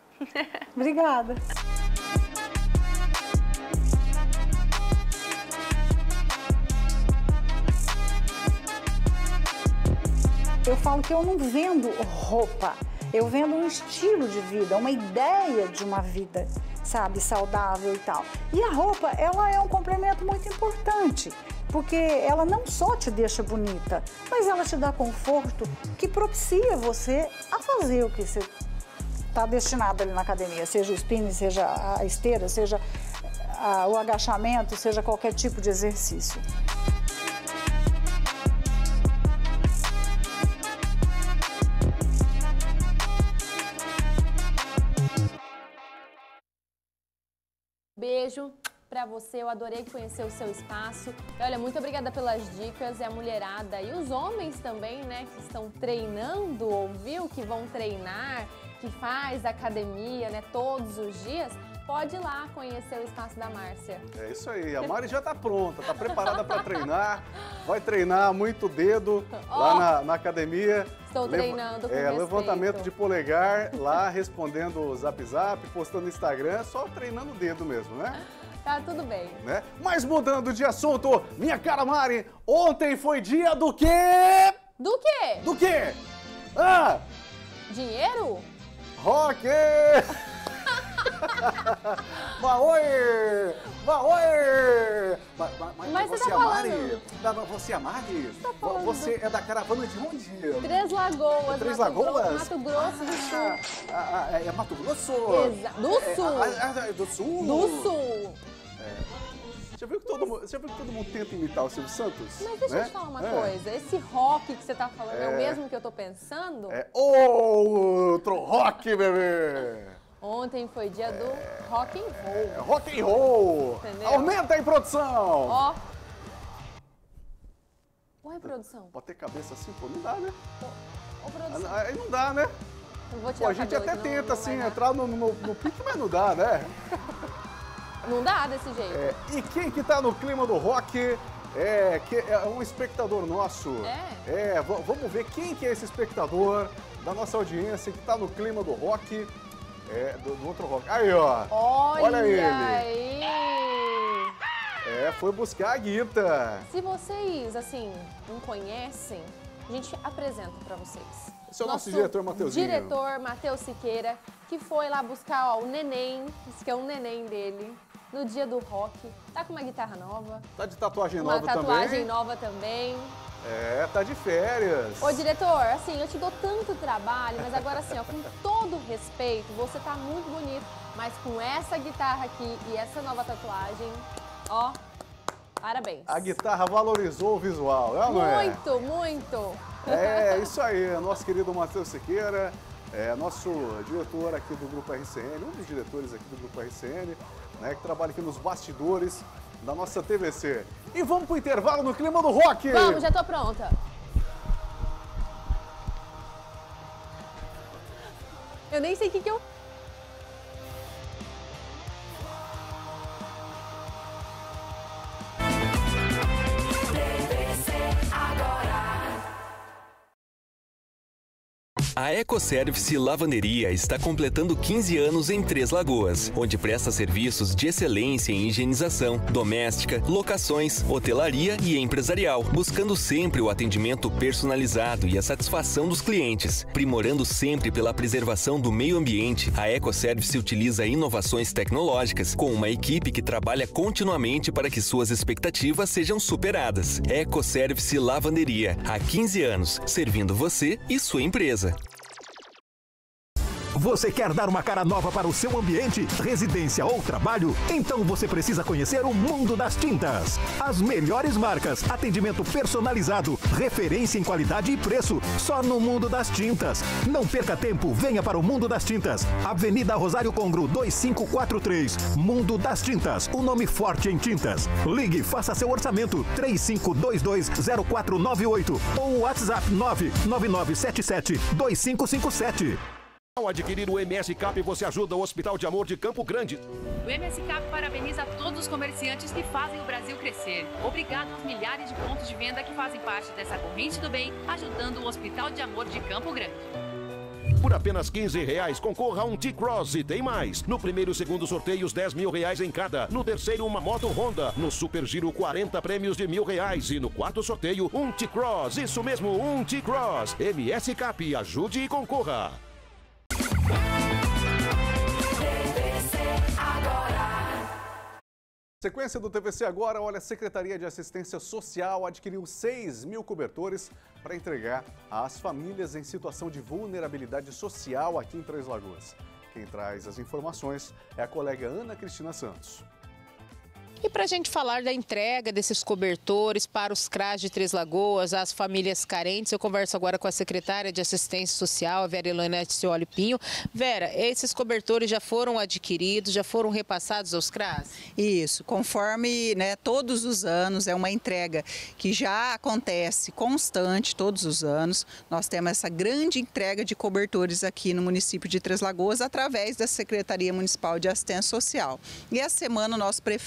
Obrigada. Eu falo que eu não vendo roupa, eu vendo um estilo de vida, uma ideia de uma vida, sabe, saudável e tal. E a roupa, ela é um complemento muito importante, porque ela não só te deixa bonita, mas ela te dá conforto que propicia você a fazer o que você está destinado ali na academia, seja o spinning, seja a esteira, seja a, o agachamento, seja qualquer tipo de exercício. Beijo pra você, eu adorei conhecer o seu espaço. E olha, muito obrigada pelas dicas, e a mulherada e os homens também, né, que estão treinando, ouviu, que vão treinar, que faz academia, né, todos os dias, pode ir lá conhecer o espaço da Márcia. É isso aí, a Mari já tá pronta, tá preparada para treinar, vai treinar muito dedo lá oh, na, na academia. Estou Leva, treinando com é, respeito. Levantamento de polegar lá, respondendo o Zap Zap, postando no Instagram, só treinando o dedo mesmo, né? Tá tudo bem. Né? Mas mudando de assunto, minha cara Mari, ontem foi dia do quê? Do quê? Do quê? Ah! Dinheiro? Rock! Maoi! Maoi! Mas, mas, Mas você, você tá é Mari? falando... Mas Você é Mari? Você tá falando... Você é da caravana de onde? Três Lagoas. Três Mato Lagoas? Grosso, Mato Grosso do Sul. Ah, ah, é Mato Grosso? Exa... Do É, Sul. Ah, ah, do Sul? Do Sul. É. Já viu, que todo mundo, já viu que todo mundo tenta imitar o Silvio Santos? Mas deixa né? eu te falar uma É. coisa. Esse rock que você tá falando é, É. o mesmo que eu tô pensando? É outro rock, bebê! Ontem foi dia do rock and roll. É rock and roll! Entendeu? Aumenta aí, produção! Ó. Oi, produção. Pode ter cabeça assim, pô, não dá, né? Ô, produção. Aí não dá, né? Eu vou Pô, tirar a gente o cabelo até que não- tenta, não assim, vai dar. entrar no, no, no pique, mas não dá, né? Não dá desse jeito. É, e quem que tá no clima do rock é, que é um espectador nosso. É? É, v- vamos ver quem que é esse espectador da nossa audiência que tá no clima do rock, é, do, do outro rock. Aí, ó. Olha, Olha ele. aí. É, foi buscar a guita. Se vocês, assim, não conhecem, a gente apresenta pra vocês. Esse é o nosso diretor, Mateuzinho. Diretor, Matheus Siqueira, que foi lá buscar ó, o neném, esse que é um neném dele, no dia do rock. Tá com uma guitarra nova. Tá de tatuagem uma nova também. Uma tatuagem nova também. É, tá de férias. Ô, diretor, assim, eu te dou tanto trabalho, mas agora assim, ó, com todo respeito, você tá muito bonito, mas com essa guitarra aqui e essa nova tatuagem, ó, parabéns. A guitarra valorizou o visual, é ou não é? Muito, muito. É, isso aí, nosso querido Matheus Siqueira, é nosso diretor aqui do Grupo R C N, um dos diretores aqui do Grupo R C N, né, que trabalha aqui nos bastidores da nossa T V C. E vamos pro intervalo no clima do rock! Vamos, já tô pronta. Eu nem sei o que que eu... A Ecoservice Lavanderia está completando quinze anos em Três Lagoas, onde presta serviços de excelência em higienização, doméstica, locações, hotelaria e empresarial, buscando sempre o atendimento personalizado e a satisfação dos clientes. Primorando sempre pela preservação do meio ambiente, a Ecoservice utiliza inovações tecnológicas, com uma equipe que trabalha continuamente para que suas expectativas sejam superadas. Ecoservice Lavanderia, há quinze anos, servindo você e sua empresa. Você quer dar uma cara nova para o seu ambiente, residência ou trabalho? Então você precisa conhecer o mundo das tintas. As melhores marcas, atendimento personalizado, referência em qualidade e preço, só no Mundo das Tintas. Não perca tempo, venha para o Mundo das Tintas. Avenida Rosário Congro, dois cinco quatro três. Mundo das Tintas, o nome forte em tintas. Ligue, faça seu orçamento, três cinco dois dois zero quatro nove oito ou WhatsApp nove nove nove sete sete dois cinco cinco sete. Ao adquirir o M S Cap, você ajuda o Hospital de Amor de Campo Grande. O M S Cap parabeniza todos os comerciantes que fazem o Brasil crescer. Obrigado aos milhares de pontos de venda que fazem parte dessa corrente do bem, ajudando o Hospital de Amor de Campo Grande. Por apenas quinze reais, concorra a um T-Cross e tem mais. No primeiro e segundo sorteios, dez mil reais em cada. No terceiro, uma moto Honda. No Super Giro, quarenta prêmios de mil reais. E no quarto sorteio, um T-Cross. Isso mesmo, um T-Cross. M S Cap, ajude e concorra. Sequência do T V C Agora, olha, a Secretaria de Assistência Social adquiriu seis mil cobertores para entregar às famílias em situação de vulnerabilidade social aqui em Três Lagoas. Quem traz as informações é a colega Ana Cristina Santos. E para a gente falar da entrega desses cobertores para os C R A S de Três Lagoas, às famílias carentes, eu converso agora com a secretária de Assistência Social, a Vera Helena Cioli Pinho. Vera, esses cobertores já foram adquiridos, já foram repassados aos C R A S? Isso, conforme, né, todos os anos, é uma entrega que já acontece constante todos os anos. Nós temos essa grande entrega de cobertores aqui no município de Três Lagoas através da Secretaria Municipal de Assistência Social. E essa semana o nosso prefeito,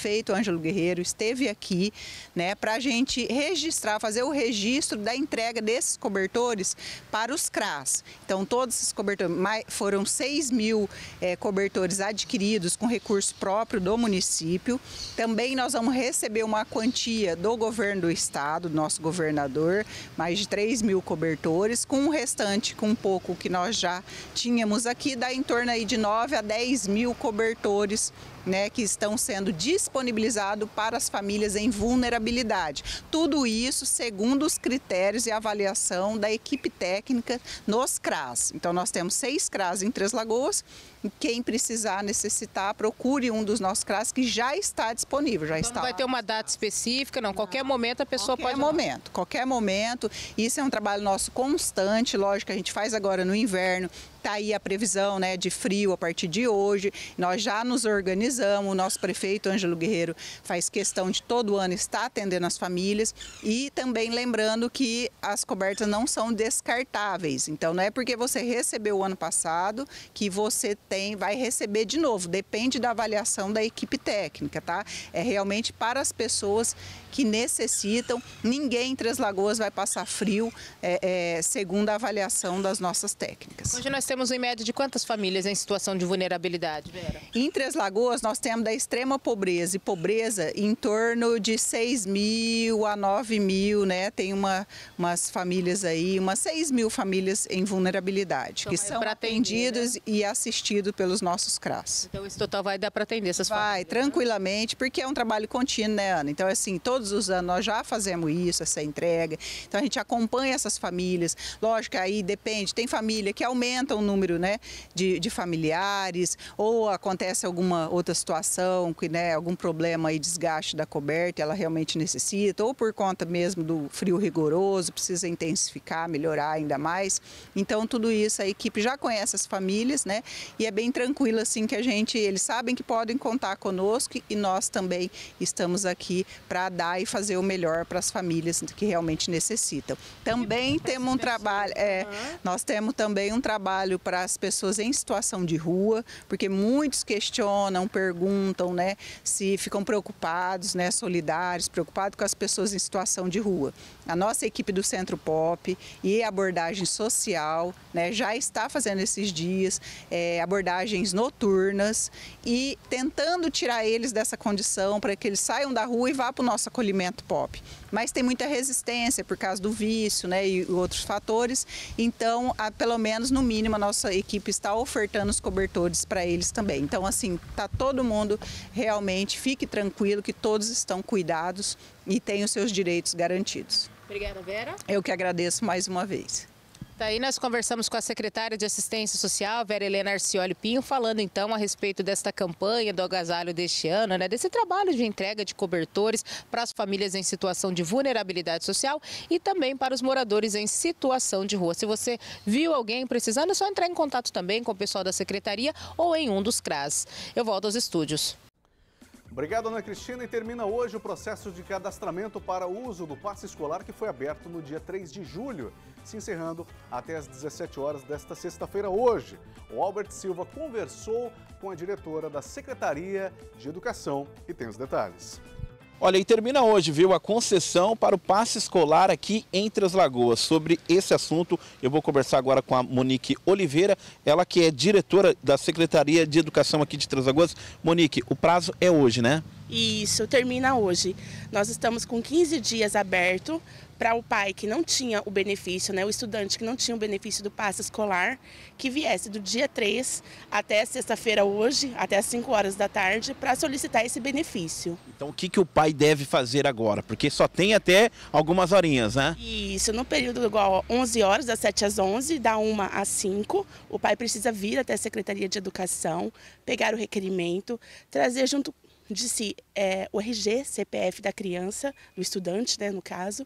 Ângelo Guerreiro esteve aqui, né, para a gente registrar, fazer o registro da entrega desses cobertores para os C R A S. Então, todos esses cobertores, foram seis mil é, cobertores adquiridos com recurso próprio do município. Também nós vamos receber uma quantia do governo do estado, do nosso governador, mais de três mil cobertores, com o restante, com um pouco que nós já tínhamos aqui, dá em torno aí de nove a dez mil cobertores, né, que estão sendo disponibilizados para as famílias em vulnerabilidade. Tudo isso segundo os critérios e avaliação da equipe técnica nos C R A S. Então, nós temos seis C R A S em Três Lagoas. Quem precisar, necessitar, procure um dos nossos C R A S que já está disponível. Já então, está não vai lá. ter uma data específica, não. Qualquer momento a pessoa qualquer pode... Qualquer momento, qualquer momento. Isso é um trabalho nosso constante, lógico, que a gente faz agora no inverno. Está aí a previsão, né, de frio a partir de hoje. Nós já nos organizamos, o nosso prefeito Ângelo Guerreiro faz questão de todo ano estar atendendo as famílias e também lembrando que as cobertas não são descartáveis. Então, não é porque você recebeu o ano passado que você tem, vai receber de novo. Depende da avaliação da equipe técnica, tá? É realmente para as pessoas que necessitam. Ninguém em Três Lagoas vai passar frio, é, é, segundo a avaliação das nossas técnicas. Hoje nós temos em média de quantas famílias em situação de vulnerabilidade, Vera? Em Três Lagoas nós temos da extrema pobreza e pobreza em torno de seis mil a nove mil, né? Tem uma, umas famílias aí, umas seis mil famílias em vulnerabilidade, então, que são atendidas, né, e assistidos pelos nossos C R A S. Então esse total vai dar para atender essas vai, famílias? Vai, tranquilamente, porque é um trabalho contínuo, né, Ana? Então, assim, todos os anos nós já fazemos isso, essa entrega. Então a gente acompanha essas famílias. Lógico, aí depende, tem família que aumenta o número, né, de, de familiares, ou acontece alguma outra situação, que, né, algum problema e desgaste da coberta, ela realmente necessita, ou por conta mesmo do frio rigoroso, precisa intensificar, melhorar ainda mais. Então tudo isso a equipe já conhece as famílias, né, e é bem tranquilo assim que a gente, eles sabem que podem contar conosco e nós também estamos aqui para dar e fazer o melhor para as famílias que realmente necessitam. Também temos um trabalho, é, nós temos também um trabalho para as pessoas em situação de rua, porque muitos questionam, perguntam, né, se ficam preocupados, né, solidários, preocupados com as pessoas em situação de rua. A nossa equipe do Centro Pop e abordagem social, né, já está fazendo esses dias é, abordagens noturnas e tentando tirar eles dessa condição para que eles saiam da rua e vá para o nosso acolhimento pop. Mas tem muita resistência por causa do vício, né, e outros fatores. Então, a, pelo menos no mínimo, a nossa equipe está ofertando os cobertores para eles também. Então, assim, tá todo mundo realmente, fique tranquilo que todos estão cuidados e têm os seus direitos garantidos. Obrigada, Vera. Eu que agradeço mais uma vez. Daí nós conversamos com a secretária de Assistência Social, Vera Helena Arcioli Pinho, falando então a respeito desta campanha do agasalho deste ano, né, desse trabalho de entrega de cobertores para as famílias em situação de vulnerabilidade social e também para os moradores em situação de rua. Se você viu alguém precisando, é só entrar em contato também com o pessoal da secretaria ou em um dos C R A S. Eu volto aos estúdios. Obrigado, Ana Cristina. E termina hoje o processo de cadastramento para o uso do passe escolar que foi aberto no dia três de julho, se encerrando até às dezessete horas desta sexta-feira hoje. O Albert Silva conversou com a diretora da Secretaria de Educação e tem os detalhes. Olha, e termina hoje, viu, a concessão para o passe escolar aqui em Três Lagoas. Sobre esse assunto, eu vou conversar agora com a Monique Oliveira, ela que é diretora da Secretaria de Educação aqui de Três Lagoas. Monique, o prazo é hoje, né? Isso, termina hoje. Nós estamos com quinze dias aberto para o pai que não tinha o benefício, né, o estudante que não tinha o benefício do passe escolar, que viesse do dia três até sexta-feira hoje, até as cinco horas da tarde, para solicitar esse benefício. Então o que, que o pai deve fazer agora? Porque só tem até algumas horinhas, né? Isso, no período igual onze horas, das sete às onze, da uma às cinco, o pai precisa vir até a Secretaria de Educação, pegar o requerimento, trazer junto de si é, o R G, C P F da criança, do estudante, né, no caso,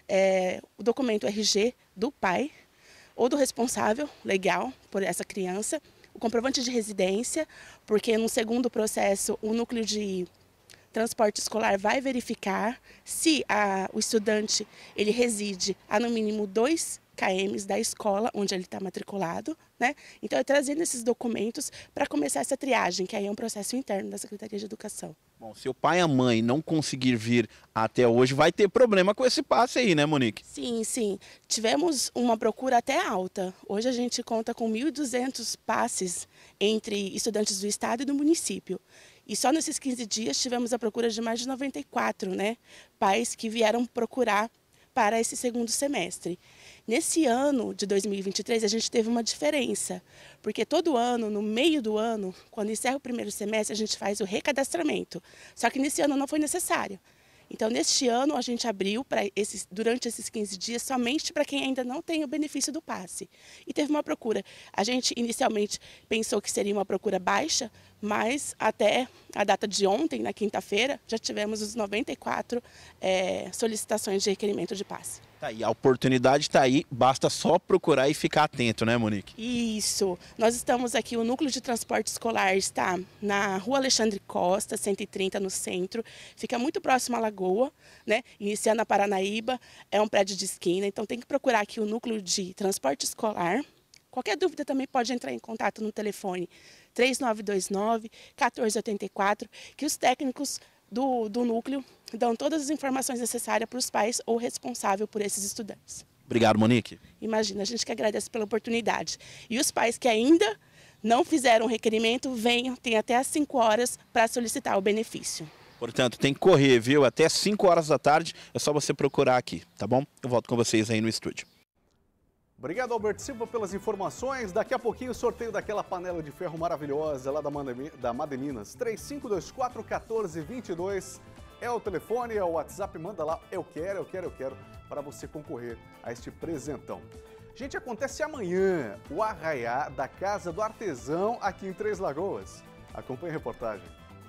é, o documento R G do pai ou do responsável legal por essa criança, o comprovante de residência, porque no segundo processo o núcleo de transporte escolar vai verificar se a, o estudante ele reside a no mínimo dois quilômetros da escola onde ele está matriculado, né? Então, é trazendo esses documentos para começar essa triagem, que aí é um processo interno da Secretaria de Educação. Bom, se o pai e a mãe não conseguir vir até hoje, vai ter problema com esse passe aí, né, Monique? Sim, sim. Tivemos uma procura até alta. Hoje a gente conta com mil e duzentos passes entre estudantes do estado e do município. E só nesses quinze dias tivemos a procura de mais de noventa e quatro, né, pais que vieram procurar para esse segundo semestre. Nesse ano de dois mil e vinte e três, a gente teve uma diferença, porque todo ano, no meio do ano, quando encerra o primeiro semestre, a gente faz o recadastramento. Só que nesse ano não foi necessário. Então, neste ano, a gente abriu para esses, durante esses quinze dias somente para quem ainda não tem o benefício do passe. E teve uma procura. A gente inicialmente pensou que seria uma procura baixa, mas até a data de ontem, na quinta-feira, já tivemos os noventa e quatro é, solicitações de requerimento de passe. Tá aí, a oportunidade está aí, basta só procurar e ficar atento, né, Monique? Isso. Nós estamos aqui, o Núcleo de Transporte Escolar está na Rua Alexandre Costa, cento e trinta, no centro. Fica muito próximo à Lagoa, né? Iniciando a Paranaíba, é um prédio de esquina, então tem que procurar aqui o Núcleo de Transporte Escolar. Qualquer dúvida também pode entrar em contato no telefone três nove dois nove, um quatro oito quatro, que os técnicos do, do núcleo dão todas as informações necessárias para os pais ou responsável por esses estudantes. Obrigado, Monique. Imagina, a gente que agradece pela oportunidade. E os pais que ainda não fizeram o requerimento, venham, tem até às cinco horas para solicitar o benefício. Portanto, tem que correr, viu? Até cinco horas da tarde, é só você procurar aqui, tá bom? Eu volto com vocês aí no estúdio. Obrigado, Alberto Silva, pelas informações. Daqui a pouquinho o sorteio daquela panela de ferro maravilhosa lá da, Made, da Mademinas. três cinco dois quatro, um quatro dois dois é o telefone, é o WhatsApp. Manda lá, eu quero, eu quero, eu quero, para você concorrer a este presentão. Gente, acontece amanhã o arraiá da Casa do Artesão aqui em Três Lagoas. Acompanhe a reportagem.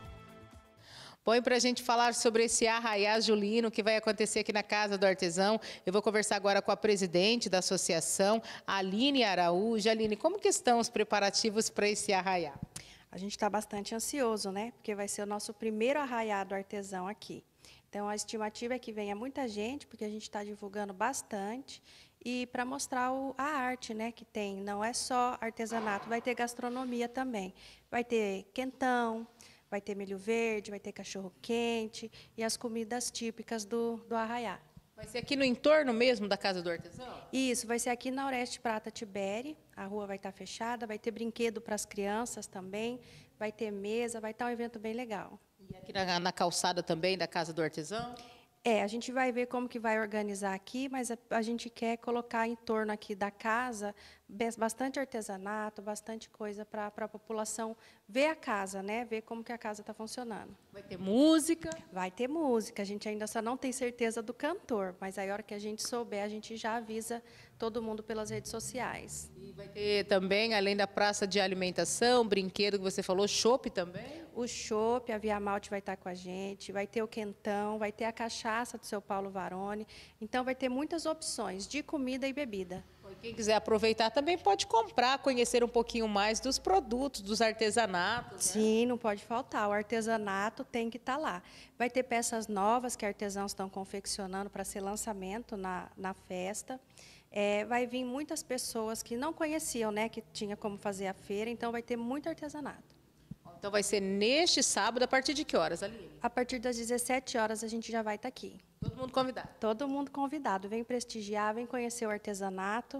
Bom, para a gente falar sobre esse arraiá julino que vai acontecer aqui na Casa do Artesão, eu vou conversar agora com a presidente da associação, Aline Araújo. Aline, como que estão os preparativos para esse arraiá? A gente está bastante ansioso, né? Porque vai ser o nosso primeiro arraiá do artesão aqui. Então, a estimativa é que venha muita gente, porque a gente está divulgando bastante. E para mostrar o, a arte, né, que tem. Não é só artesanato, vai ter gastronomia também. Vai ter quentão, vai ter milho verde, vai ter cachorro-quente e as comidas típicas do, do arraiá. Vai ser aqui no entorno mesmo da Casa do Artesão? Isso, vai ser aqui na Oreste Prata Tibere. A rua vai estar fechada, vai ter brinquedo para as crianças também, vai ter mesa, vai estar um evento bem legal. E aqui na, na calçada também da Casa do Artesão? É, a gente vai ver como que vai organizar aqui, mas a, a gente quer colocar em torno aqui da casa bastante artesanato, bastante coisa para a população ver a casa, né? Ver como que a casa está funcionando. Vai ter música? Vai ter música. A gente ainda só não tem certeza do cantor, mas aí a hora que a gente souber, a gente já avisa todo mundo pelas redes sociais. E vai ter também, além da praça de alimentação, brinquedo que você falou, chopp também? O chopp, a Via Malte vai estar com a gente, vai ter o quentão, vai ter a cachaça do seu Paulo Varone. Então, vai ter muitas opções de comida e bebida. Quem quiser aproveitar também pode comprar, conhecer um pouquinho mais dos produtos, dos artesanatos. Sim, né? Não pode faltar. O artesanato tem que estar lá. Vai ter peças novas que artesãos estão confeccionando para ser lançamento na, na festa. É, vai vir muitas pessoas que não conheciam, né, que tinha como fazer a feira, então vai ter muito artesanato. Então vai ser neste sábado, a partir de que horas, Aline? A partir das dezessete horas a gente já vai estar aqui. Todo mundo convidado? Todo mundo convidado. Vem prestigiar, vem conhecer o artesanato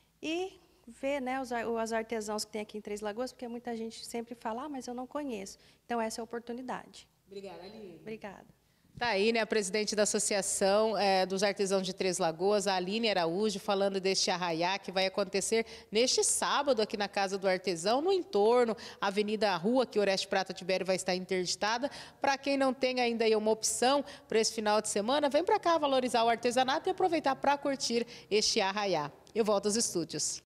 e ver, né, os, os artesãos que tem aqui em Três Lagoas, porque muita gente sempre fala, ah, mas eu não conheço. Então essa é a oportunidade. Obrigada, Aline. Obrigada. Está aí, né, a presidente da Associação é, dos Artesãos de Três Lagoas, a Aline Araújo, falando deste arraiá que vai acontecer neste sábado aqui na Casa do Artesão, no entorno, Avenida Rua, que Oreste Prata Tibério vai estar interditada. Para quem não tem ainda aí uma opção para esse final de semana, vem para cá valorizar o artesanato e aproveitar para curtir este arraiá. Eu volto aos estúdios.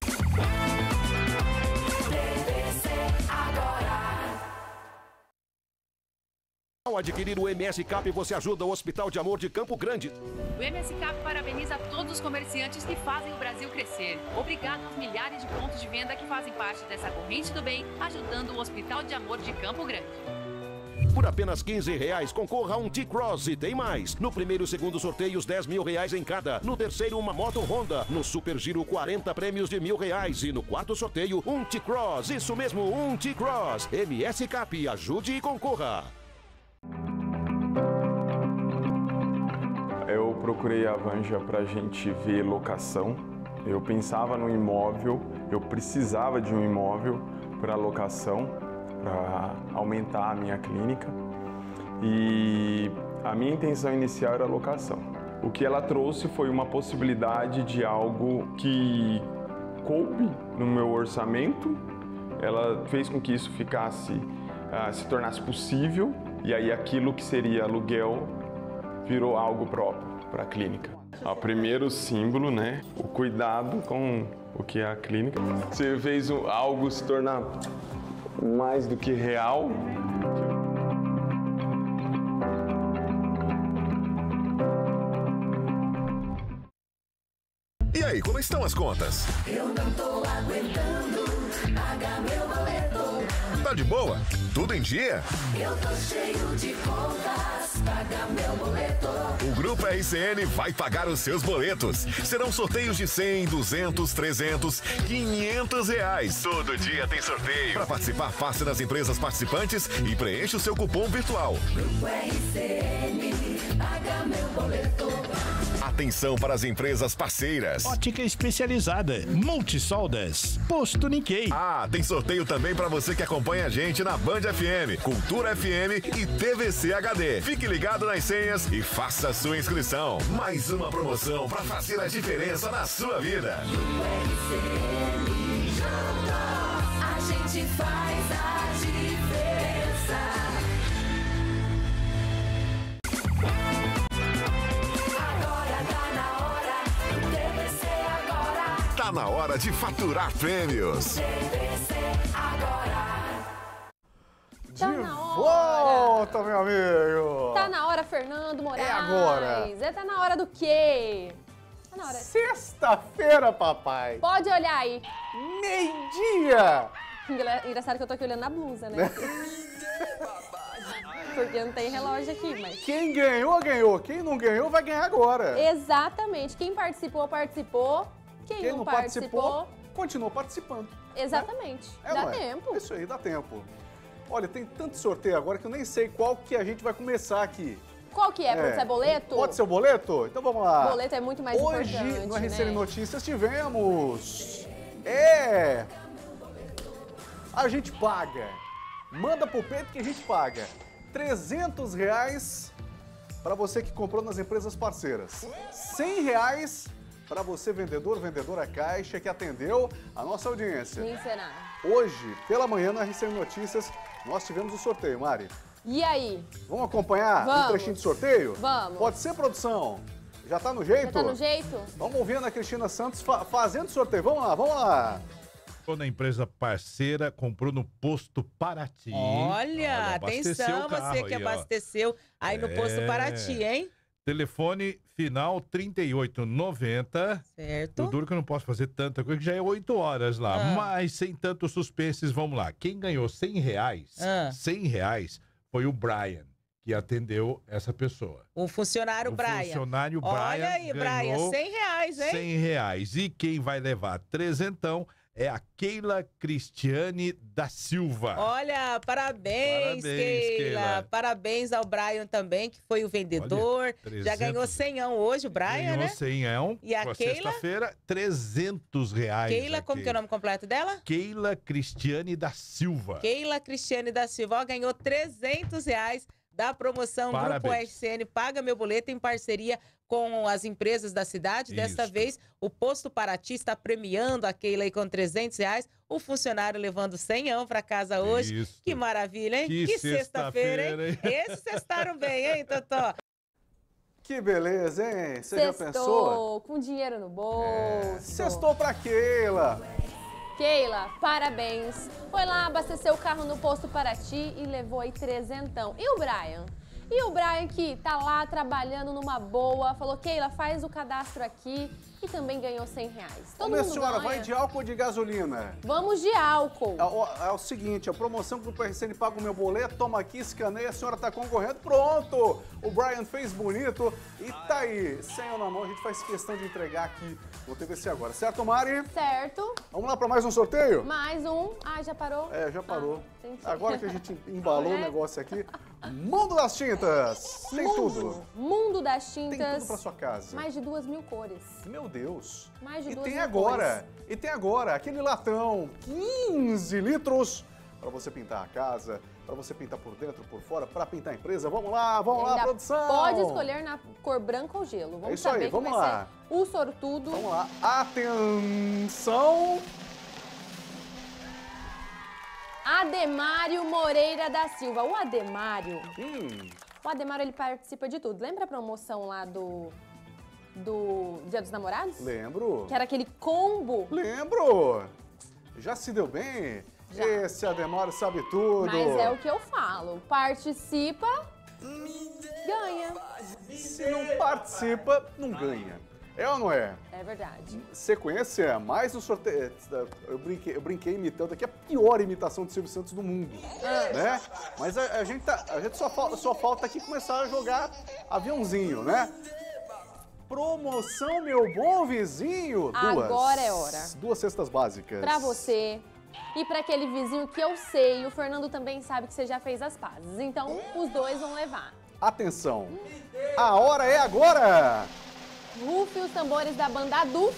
Ao adquirir o M S Cap, você ajuda o Hospital de Amor de Campo Grande. O M S Cap parabeniza todos os comerciantes que fazem o Brasil crescer. Obrigado aos milhares de pontos de venda que fazem parte dessa corrente do bem, ajudando o Hospital de Amor de Campo Grande. Por apenas quinze reais, concorra a um T-Cross e tem mais. No primeiro e segundo sorteios, dez mil reais em cada. No terceiro, uma moto Honda. No Super Giro, quarenta prêmios de mil reais. E no quarto sorteio, um T-Cross. Isso mesmo, um T-Cross. M S Cap, ajude e concorra. eu procurei a Vanja para a gente ver locação. Eu pensava no imóvel, eu precisava de um imóvel para locação, para aumentar a minha clínica. E a minha intenção inicial era locação. O que ela trouxe foi uma possibilidade de algo que coube no meu orçamento. Ela fez com que isso ficasse, uh, se tornasse possível, e aí aquilo que seria aluguel virou algo próprio para a clínica. O primeiro símbolo, né, o cuidado com o que é a clínica. Você fez algo se tornar mais do que real. E aí, como estão as contas? Eu não tô aguentando pagar meu boleto. Tá de boa? Tudo em dia? Eu tô cheio de contas, pagar meu boleto. O Grupo R C N vai pagar os seus boletos. Serão sorteios de cem, duzentos, trezentos, quinhentos reais. Todo dia tem sorteio. Para participar, passe nas empresas participantes e preencha o seu cupom virtual. Grupo R C N, paga meu boleto. Atenção para as empresas parceiras. Ótica especializada, Multisoldas, Posto Nikkei. Ah, tem sorteio também para você que acompanha a gente na Band F M, Cultura F M e T V C H D. Fique ligado nas senhas e faça a sua inscrição. Mais uma promoção para fazer a diferença na sua vida. No R C N juntos, a gente faz a diferença. Agora tá na hora, do T V C agora. Tá na hora de faturar prêmios. T V C agora. Tá de volta, meu amigo! Tá na hora, Fernando Moraes. É agora. É, tá na hora do quê? Tá na hora. Sexta-feira, papai! Pode olhar aí. Meio-dia! Engra- Engraçado que eu tô aqui olhando na blusa, né? Porque não tem relógio aqui, mas... Quem ganhou, ganhou. Quem não ganhou, vai ganhar agora. Exatamente. Quem participou, participou. Quem, Quem não, não participou... participou, continua participando. Exatamente. É, Dá ué? tempo. Isso aí, dá tempo. Olha, tem tanto sorteio agora que eu nem sei qual que a gente vai começar aqui. Qual que é? Pode ser boleto? Pode ser o boleto? Então vamos lá. Boleto é muito mais Hoje, importante, no R C N né? Notícias tivemos... É... A gente paga. Manda pro peito que a gente paga. trezentos reais para você que comprou nas empresas parceiras. cem reais para você, vendedor, vendedora caixa, que atendeu a nossa audiência. Me ensinar. Hoje, pela manhã, no R C N Notícias, nós tivemos o sorteio, Mari. E aí? Vamos acompanhar Vamos. um trechinho de sorteio? Vamos. Pode ser, produção? Já tá no jeito? Já tá no jeito? Vamos ouvir a Ana Cristina Santos fa fazendo sorteio. Vamos lá, vamos lá. Na empresa parceira, comprou no Posto Paraty. Olha, abasteceu atenção, o carro você que aí, ó. abasteceu aí no Posto É. Paraty, hein? Telefone final trinta e oito noventa. Certo. O duro que eu não posso fazer tanta coisa, que já é oito horas lá. Ah. Mas sem tantos suspenses, vamos lá. Quem ganhou cem reais, Ah. cem reais foi o Brian, que atendeu essa pessoa. O funcionário O Brian. funcionário Brian Olha aí, Brian, ganhou cem reais, hein? cem reais. E quem vai levar trezentão é a Keila Cristiane da Silva. Olha, parabéns, Parabéns, Keila. Keila. Parabéns ao Brian também, que foi o vendedor. Olha, Já ganhou trezentos. cem hoje, o Brian, Ganhou né? cem. E a Pra Keila? Sexta-feira, trezentos reais. Keila, como aqui. que é o nome completo dela? Keila Cristiane da Silva. Keila Cristiane da Silva, ó, ganhou trezentos reais da promoção Grupo Parabéns. R C N Paga Meu Boleto em parceria com as empresas da cidade. Desta Isso. vez, o Posto Paraty está premiando a Keila aí com trezentos reais. O funcionário levando cem para casa hoje. Isso. Que maravilha, hein? Que sexta-feira, hein? sexta-feira, Esses cestaram bem, hein, Totó? Que beleza, hein? Você já Sextou, pensou? com dinheiro no bolso. Sextou pra Keila. Keila, parabéns. Foi lá, abasteceu o carro no Posto Paraty e levou aí trezentão. E o Brian? E o Brian que tá lá trabalhando numa boa, falou, Keila, faz o cadastro aqui e também ganhou cem reais. Todo Ô, minha mundo senhora, ganha. vai de álcool ou de gasolina? Vamos de álcool. É, o- é o seguinte, a promoção que o R C N paga o meu boleto, toma aqui, escaneia, a senhora tá concorrendo, pronto! O Brian fez bonito e tá aí, cem na mão, a gente faz questão de entregar aqui no T V C agora, certo, Mari? Certo. Vamos lá para mais um sorteio? Mais um. Ah, já parou? É, já parou. Ah, entendi. Agora que a gente embalou É. o negócio aqui, Mundo das Tintas. Tem Mundo. tudo. Mundo das Tintas. Tem tudo pra sua casa. Mais de duas mil cores. Meu Deus. Mais de E duas tem mil agora, cores. e tem agora aquele latão, quinze litros, para você pintar a casa, para você pintar por dentro, por fora, para pintar a empresa. Vamos lá, vamos lá, Ainda produção. Pode escolher na cor branca ou gelo. Vamos É isso saber aí, vamos quem vai lá. ser o sortudo. Vamos lá, atenção. Ademário Moreira da Silva. O Ademário, Hum, o Ademário ele participa de tudo. Lembra a promoção lá do do Dia dos Namorados? lembro. Que era aquele combo. Lembro. Já se deu bem? Já. Esse Ademar sabe tudo. Mas é o que eu falo. Participa, ganha. Se não participa, não ganha. É ou não é? É verdade. Sequência, mais um sorteio. Eu brinquei, eu brinquei imitando aqui a pior imitação de Silvio Santos do mundo. Ah. Né? Mas a, a gente, tá, a gente só, falta, só falta aqui começar a jogar aviãozinho, né? Promoção, meu bom vizinho. Duas. Agora é hora. Duas cestas básicas. Pra você e pra aquele vizinho que eu sei, o Fernando também sabe que você já fez as pazes. Então, os dois vão levar. Atenção, a hora é agora. Rufe os tambores da banda Aduf.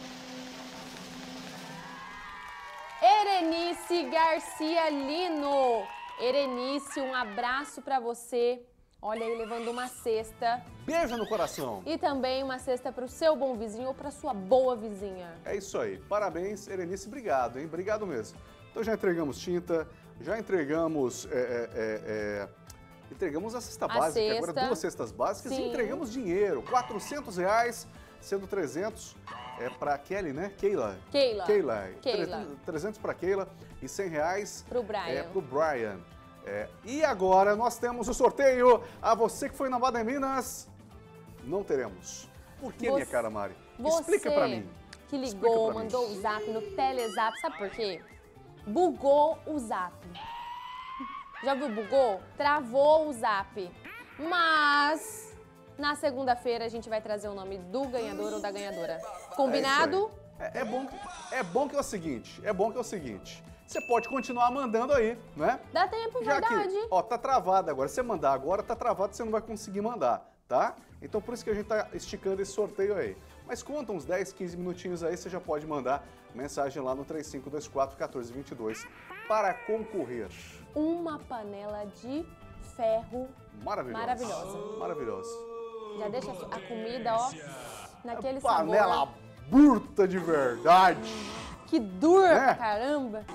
Erenice Garcia Lino. Erenice, um abraço pra você. Olha aí, levando uma cesta. Beijo no coração. E também uma cesta pro seu bom vizinho ou pra sua boa vizinha. É isso aí. Parabéns, Erenice. Obrigado, hein? Obrigado mesmo. Então já entregamos tinta, já entregamos... É, é, é, entregamos a cesta A básica, cesta. agora duas cestas básicas Sim. e entregamos dinheiro. quatrocentos reais, sendo trezentos é, para Kelly, né? Keila. Keila. Keila. Keila. trezentos para Keila e cem reais Pro Brian. É, pro Brian. É, e agora nós temos o sorteio. A você que foi na Bada em Minas, não teremos. Por que, Você- minha cara Mari? Você Explica pra mim. que Explica ligou, pra mim. mandou o zap no Telezap, sabe por quê? Bugou o zap. Já viu bugou? Travou o zap. Mas na segunda-feira a gente vai trazer o nome do ganhador ou da ganhadora. Combinado? É, é bom, que- é bom que é o seguinte, é bom que é o seguinte. Você pode continuar mandando aí, né? Dá tempo, Já verdade. que, ó, tá travado agora. Se você mandar agora, tá travado, você não vai conseguir mandar, tá? Então por isso que a gente tá esticando esse sorteio aí. Mas conta uns dez, quinze minutinhos aí, você já pode mandar mensagem lá no três cinco dois quatro, um quatro dois dois para concorrer. Uma panela de ferro Maravilhoso. maravilhosa. Maravilhoso. Já deixa a su- a comida, ó, naquele Panela sabor. burta de verdade. Que dura, Né? caramba.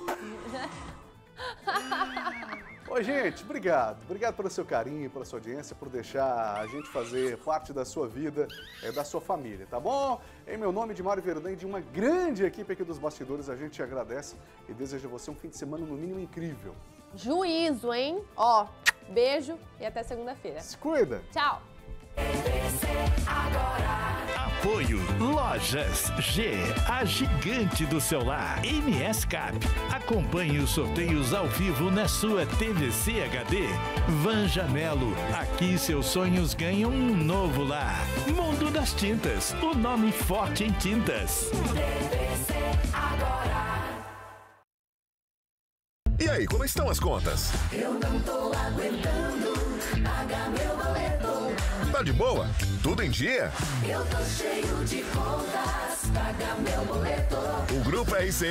Oi, gente, obrigado. Obrigado pelo seu carinho, pela sua audiência, por deixar a gente fazer parte da sua vida, é, da sua família, tá bom? Em meu nome, de Mário Verdão, de uma grande equipe aqui dos bastidores, a gente agradece e deseja a você um fim de semana, no mínimo, incrível. Juízo, hein? Ó, beijo e até segunda-feira. Se cuida. Tchau. Apoio Lojas G, a gigante do celular. M S Cap. Acompanhe os sorteios ao vivo na sua T V C H D. Vanja Melo. Aqui seus sonhos ganham um novo lar. Mundo das Tintas. O nome forte em tintas. E aí, como estão as contas? Eu não tô aguentando pagar meu boleto. Tá de boa? Tudo em dia? Eu tô cheio de contas, paga meu boleto. O Grupo R C